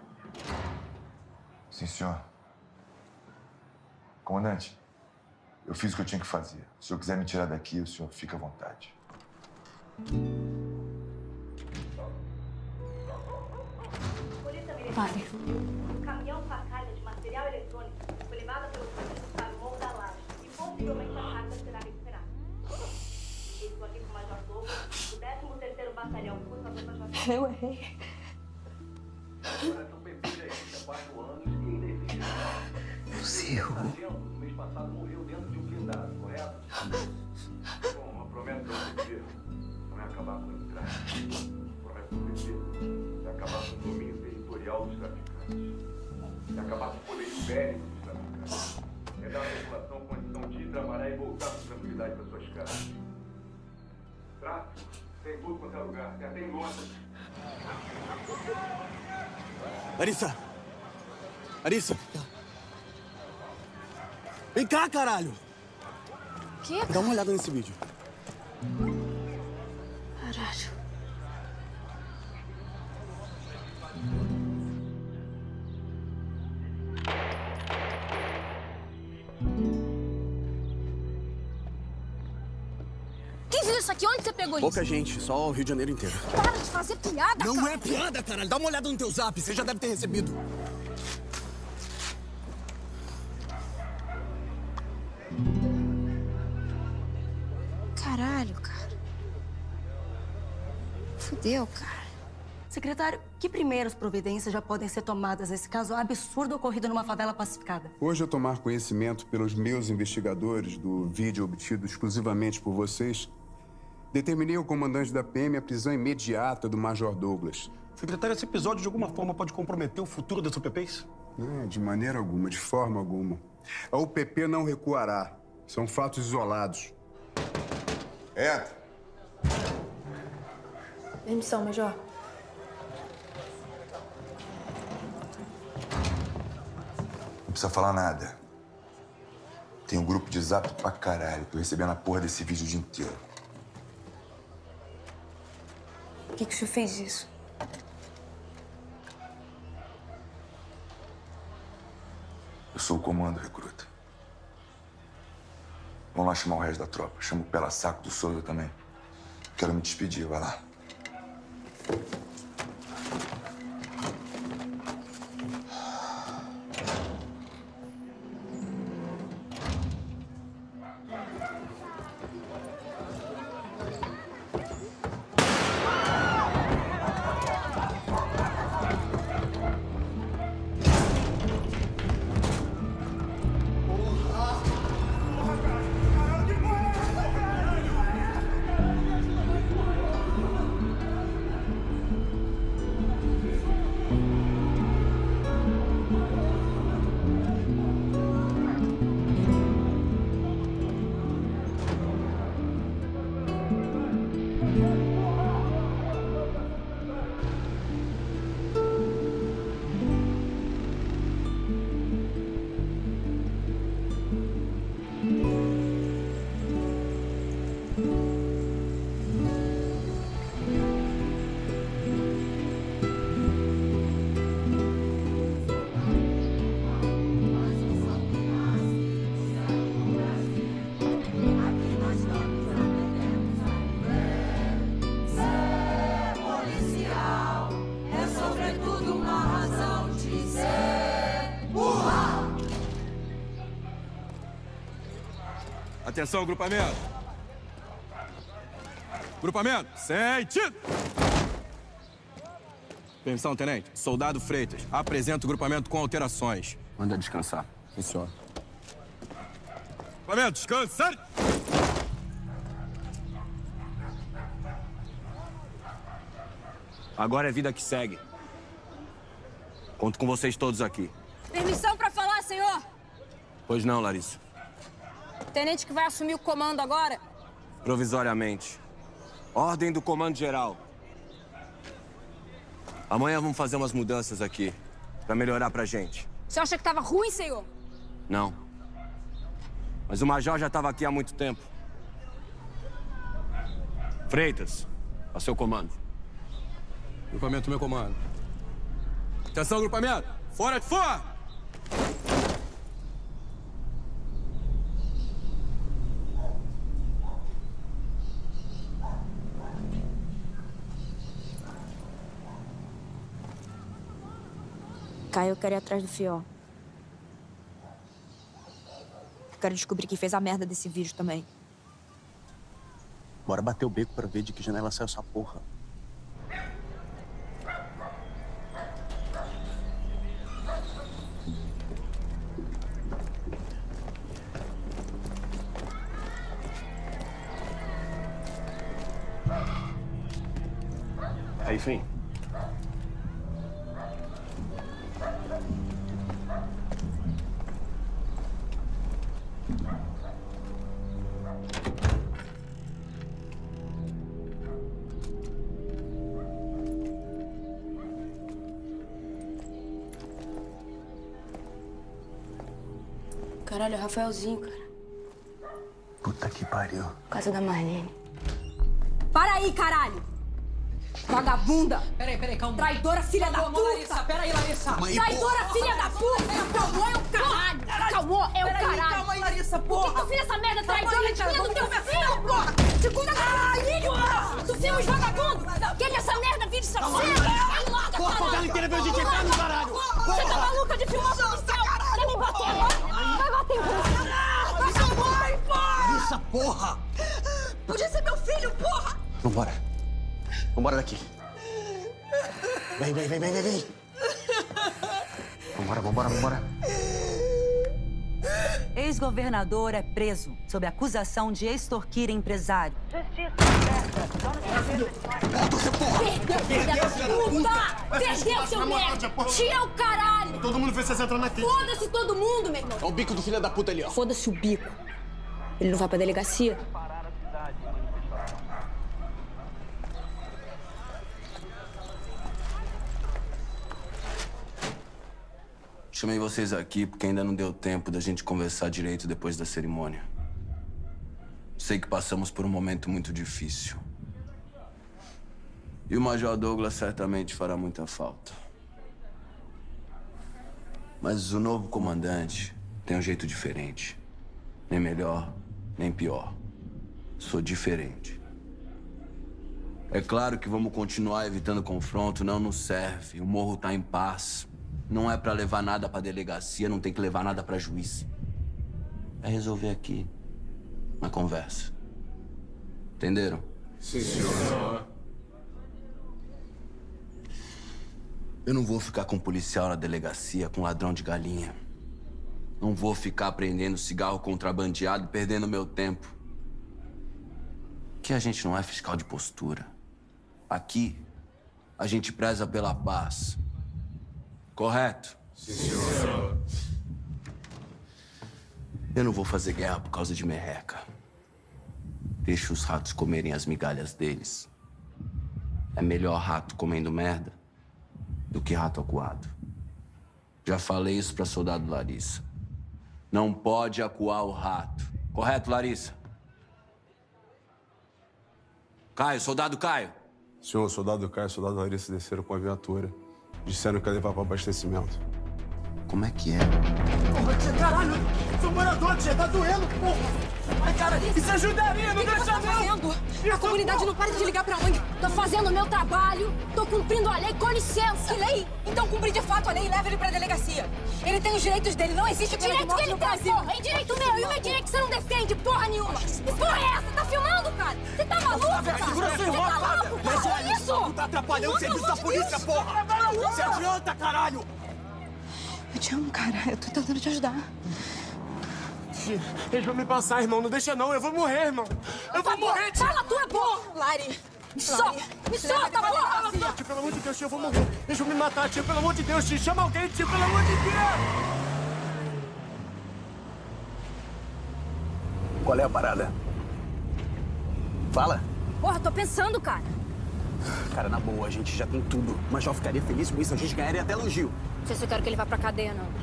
Sim, senhor. Comandante, eu fiz o que eu tinha que fazer. Se o senhor quiser me tirar daqui, o senhor fica à vontade. Pare. Um caminhão com a carga de material eletrônico foi levado pelos bandidos para o Morro da Laje e possivelmente a carga será recuperada. Estou aqui com o Major Douglas, do 13º Batalhão. Por favor, Major. Eu errei. Possível. No mês passado morreu dentro de um blindado, correto? Bom, eu prometo pra você não é acabar com o tráfico. Prometo pra você é acabar com o domínio territorial dos traficantes. É acabar com o poderio bélico dos traficantes. É dar à população condição de ir trabalhar e voltar com tranquilidade para suas casas. Tráfico tem tudo quanto é lugar, tem até em Londres. Larissa! Larissa! Vem cá, caralho! Que? Dá uma olhada nesse vídeo. Caralho. Quem viu isso aqui? Onde você pegou isso? Pouca gente, só o Rio de Janeiro inteiro. Para de fazer piada, Não cara. é piada, caralho! Dá uma olhada no teu zap, você já deve ter recebido. Caralho, cara. Fudeu, cara. Secretário, que primeiras providências já podem ser tomadas nesse caso absurdo ocorrido numa favela pacificada? Hoje, ao tomar conhecimento pelos meus investigadores do vídeo obtido exclusivamente por vocês, determinei ao comandante da PM a prisão imediata do Major Douglas. Secretário, esse episódio de alguma forma pode comprometer o futuro das UPPs? Não, de maneira alguma, de forma alguma. A UPP não recuará. São fatos isolados. Entra. Permissão, Major. Não precisa falar nada. Tem um grupo de zap pra caralho. Tô recebendo a porra desse vídeo o dia inteiro. Por que o senhor fez isso? Eu sou o comando, recruta. Vamos lá chamar o resto da tropa. Chama o Pela Saco do Souza também. Quero me despedir, vai lá. Atenção, grupamento! Grupamento, sentido! Permissão, tenente. Soldado Freitas, apresenta o grupamento com alterações. Manda descansar. Sim, senhor. Grupamento, descansar! Agora é vida que segue. Conto com vocês todos aqui. Permissão pra falar, senhor? Pois não, Larissa. Tenente que vai assumir o comando agora? Provisoriamente. Ordem do comando geral. Amanhã vamos fazer umas mudanças aqui, pra melhorar pra gente. Você acha que tava ruim, senhor? Não. Mas o major já estava aqui há muito tempo. Freitas, ao seu comando. Grupamento, meu comando. Atenção, grupamento! Fora de fora! Caio, eu quero ir atrás do Fió. Eu quero descobrir quem fez a merda desse vídeo também. Bora bater o beco pra ver de que janela saiu essa porra. Aí, fim. Caralho, é o Rafaelzinho, cara. Puta que pariu. Casa da Marlene. Para aí, caralho! Vagabunda! Peraí, calma. Traidora, filha da puta! Larissa, peraí, Larissa. Traidora, filha da puta! Calmou é o caralho! Calmou é o caralho! Calma aí, Larissa, porra! Por que tu fez essa merda traidora de filha do teu filho, porra? Segunda filho, porra! Tu filha os vagabundos! Quer que essa merda vire essa merda? Vai logo, Porra, a favela inteira veio de inferno, caralho! Você tá maluca de filmar policial? Quer me bater agora? Vai bater em você! Vai, porra! Larissa, porra! Podia ser meu filho, porra! Vambora. Vambora daqui. Vem. Vambora. Ex-governador é preso sob acusação de extorquir empresário. Perdeu, seu merda! Tira o caralho! Todo mundo vê vocês entrando aqui. Foda-se todo mundo, meu irmão! Olha o bico do filho da puta ali, ó. Foda-se o bico. Ele não vai pra delegacia? Chamei vocês aqui porque ainda não deu tempo da gente conversar direito depois da cerimônia. Sei que passamos por um momento muito difícil. E o Major Douglas certamente fará muita falta. Mas o novo comandante tem um jeito diferente. Nem melhor, nem pior. Sou diferente. É claro que vamos continuar evitando confronto, não nos serve. O morro tá em paz. Não é pra levar nada pra delegacia, não tem que levar nada pra juiz. É resolver aqui, na conversa. Entenderam? Sim, senhor. Eu não vou ficar com policial na delegacia, com ladrão de galinha. Não vou ficar prendendo cigarro contrabandeado e perdendo meu tempo. Aqui a gente não é fiscal de postura. Aqui, a gente preza pela paz. Correto? Sim, senhor. Eu não vou fazer guerra por causa de merreca. Deixa os ratos comerem as migalhas deles. É melhor rato comendo merda do que rato acuado. Já falei isso pra soldado Larissa. Não pode acuar o rato. Correto, Larissa? Caio, soldado Caio. Senhor, soldado Caio e soldado Larissa desceram com a viatura. Disseram que ia levar para abastecimento. Como é que é? Porra, tia, caralho! Sou morador, tia, tá doendo, porra! Ai, cara, isso ajudaria, não deixa não! A comunidade não para de ligar pra ONG. Tô fazendo o meu trabalho, tô cumprindo a lei, com licença. Que lei? Então cumpre de fato a lei e leva ele pra delegacia. Ele tem os direitos dele, não existe pena de Direito morte que ele no tem, Brasil. porra! É direito meu! E o meu direito que você não defende, porra nenhuma! Que porra é essa? Tá filmando, cara? Você tá maluco, cara? Segura seu Você irmão, tá louco, cara? Deixa Olha isso! Tu tá atrapalhando o serviço da polícia, porra! Se adianta, caralho! Eu te amo, cara. Eu tô tentando te ajudar. Eles vão me passar, irmão. Não deixa não. Eu vou morrer, irmão. Eu vou morrer, tia. Fala tu, é porra! Lari. Me solta, porra! Tia, pelo amor de Deus, tia, eu vou morrer. Eles vão me matar, tia. Pelo amor de Deus, tia. Chama alguém, tia. Pelo amor de Deus. Qual é a parada? Fala. Porra, tô pensando, cara. Cara, na boa, a gente já tem tudo. Mas já ficaria feliz com isso, a gente ganharia até elogio. Não sei se eu quero que ele vá pra cadeia, não.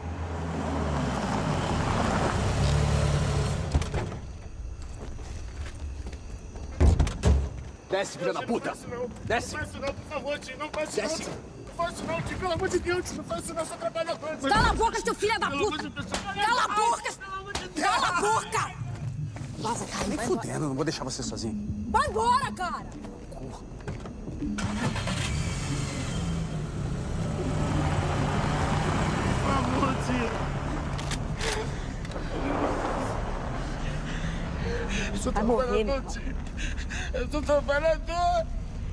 Desce, filha da puta! Desce! Não faz isso não, por favor, tio. Não faz isso Desce. não. Não faz isso não, tio. Pelo amor de Deus, tio. Não faz isso não, sou trabalhador. Cala a boca, seu filho da puta! Cala a boca! Cala a boca! Vaza, cara, Nem vai fudendo, embora. não vou deixar você sozinho. Vai embora, cara! Por favor, tio. Eu sou trabalhador, tio. Eu sou trabalhador.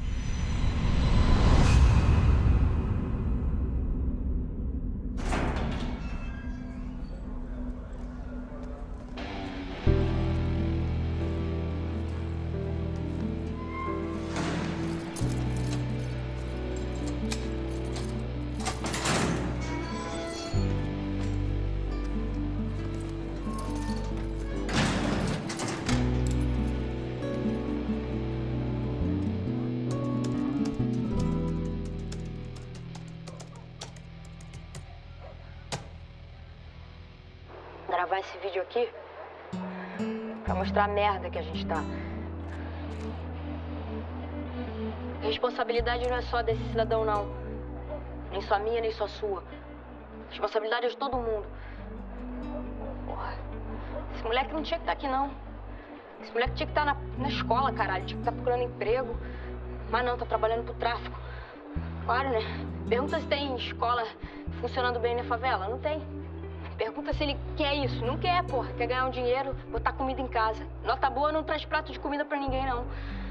Gravar esse vídeo aqui pra mostrar a merda que a gente tá. A responsabilidade não é só desse cidadão, não. Nem só minha, nem só sua. A responsabilidade é de todo mundo. Porra, esse moleque não tinha que estar aqui, não. Esse moleque tinha que estar na escola, caralho. Tinha que estar procurando emprego. Mas não, tá trabalhando pro tráfico. Claro, né? Pergunta se tem escola funcionando bem na favela. Não tem. Pergunta se ele quer isso. Não quer, porra. Quer ganhar um dinheiro, botar comida em casa. Nota boa não traz prato de comida pra ninguém, não.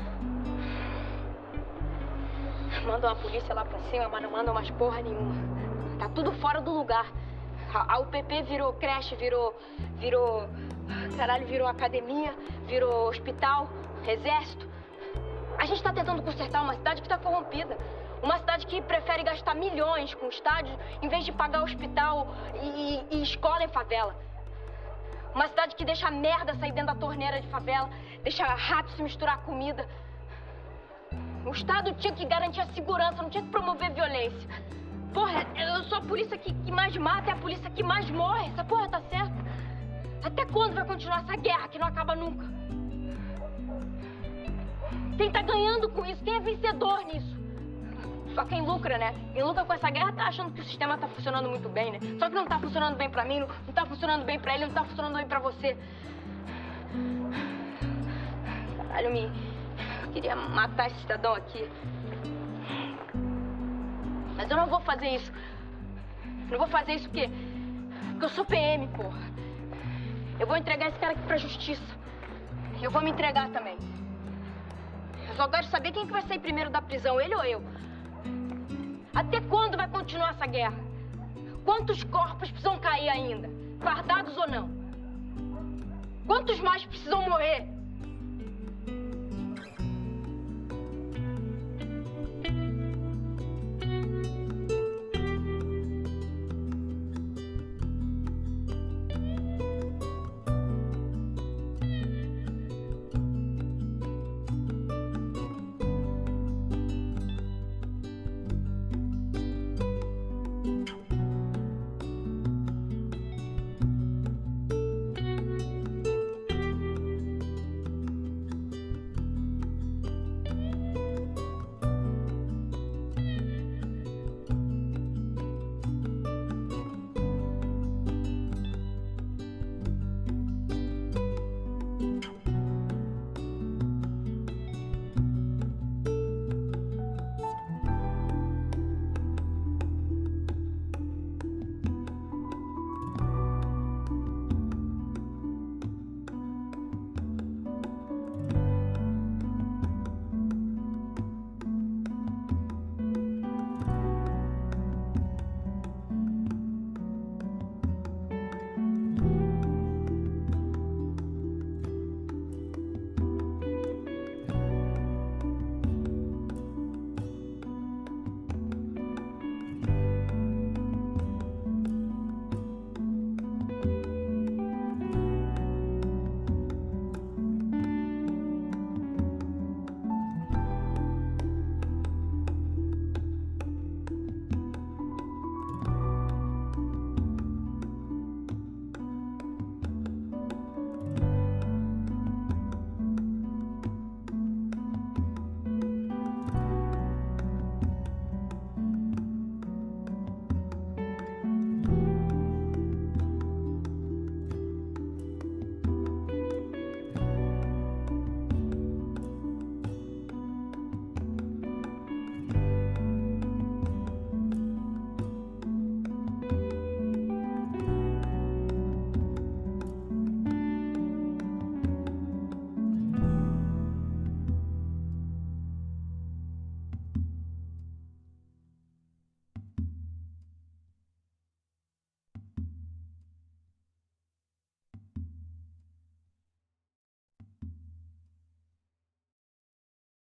Mandam a polícia lá pra cima, mas não mandam mais porra nenhuma. Tá tudo fora do lugar. A UPP virou creche, virou... Caralho, virou academia, virou hospital, exército. A gente tá tentando consertar uma cidade que tá corrompida. Uma cidade que prefere gastar milhões com estádios em vez de pagar hospital e escola em favela. Uma cidade que deixa merda sair dentro da torneira de favela, deixa rato se misturar com comida. O Estado tinha que garantir a segurança, não tinha que promover violência. Porra, eu sou a polícia que mais mata, é a polícia que mais morre. Essa porra tá certa. Até quando vai continuar essa guerra que não acaba nunca? Quem tá ganhando com isso? Quem é vencedor nisso? Só quem lucra, né? Quem lucra com essa guerra tá achando que o sistema tá funcionando muito bem, né? Só que não tá funcionando bem pra mim, não tá funcionando bem pra ele, não tá funcionando bem pra você. Caralho, eu queria matar esse cidadão aqui. Mas eu não vou fazer isso. Eu não vou fazer isso porque eu sou PM, porra. Eu vou entregar esse cara aqui pra justiça. Eu vou me entregar também. Eu só quero saber quem que vai sair primeiro da prisão, ele ou eu. Até quando vai continuar essa guerra? Quantos corpos precisam cair ainda? Fardados ou não? Quantos mais precisam morrer?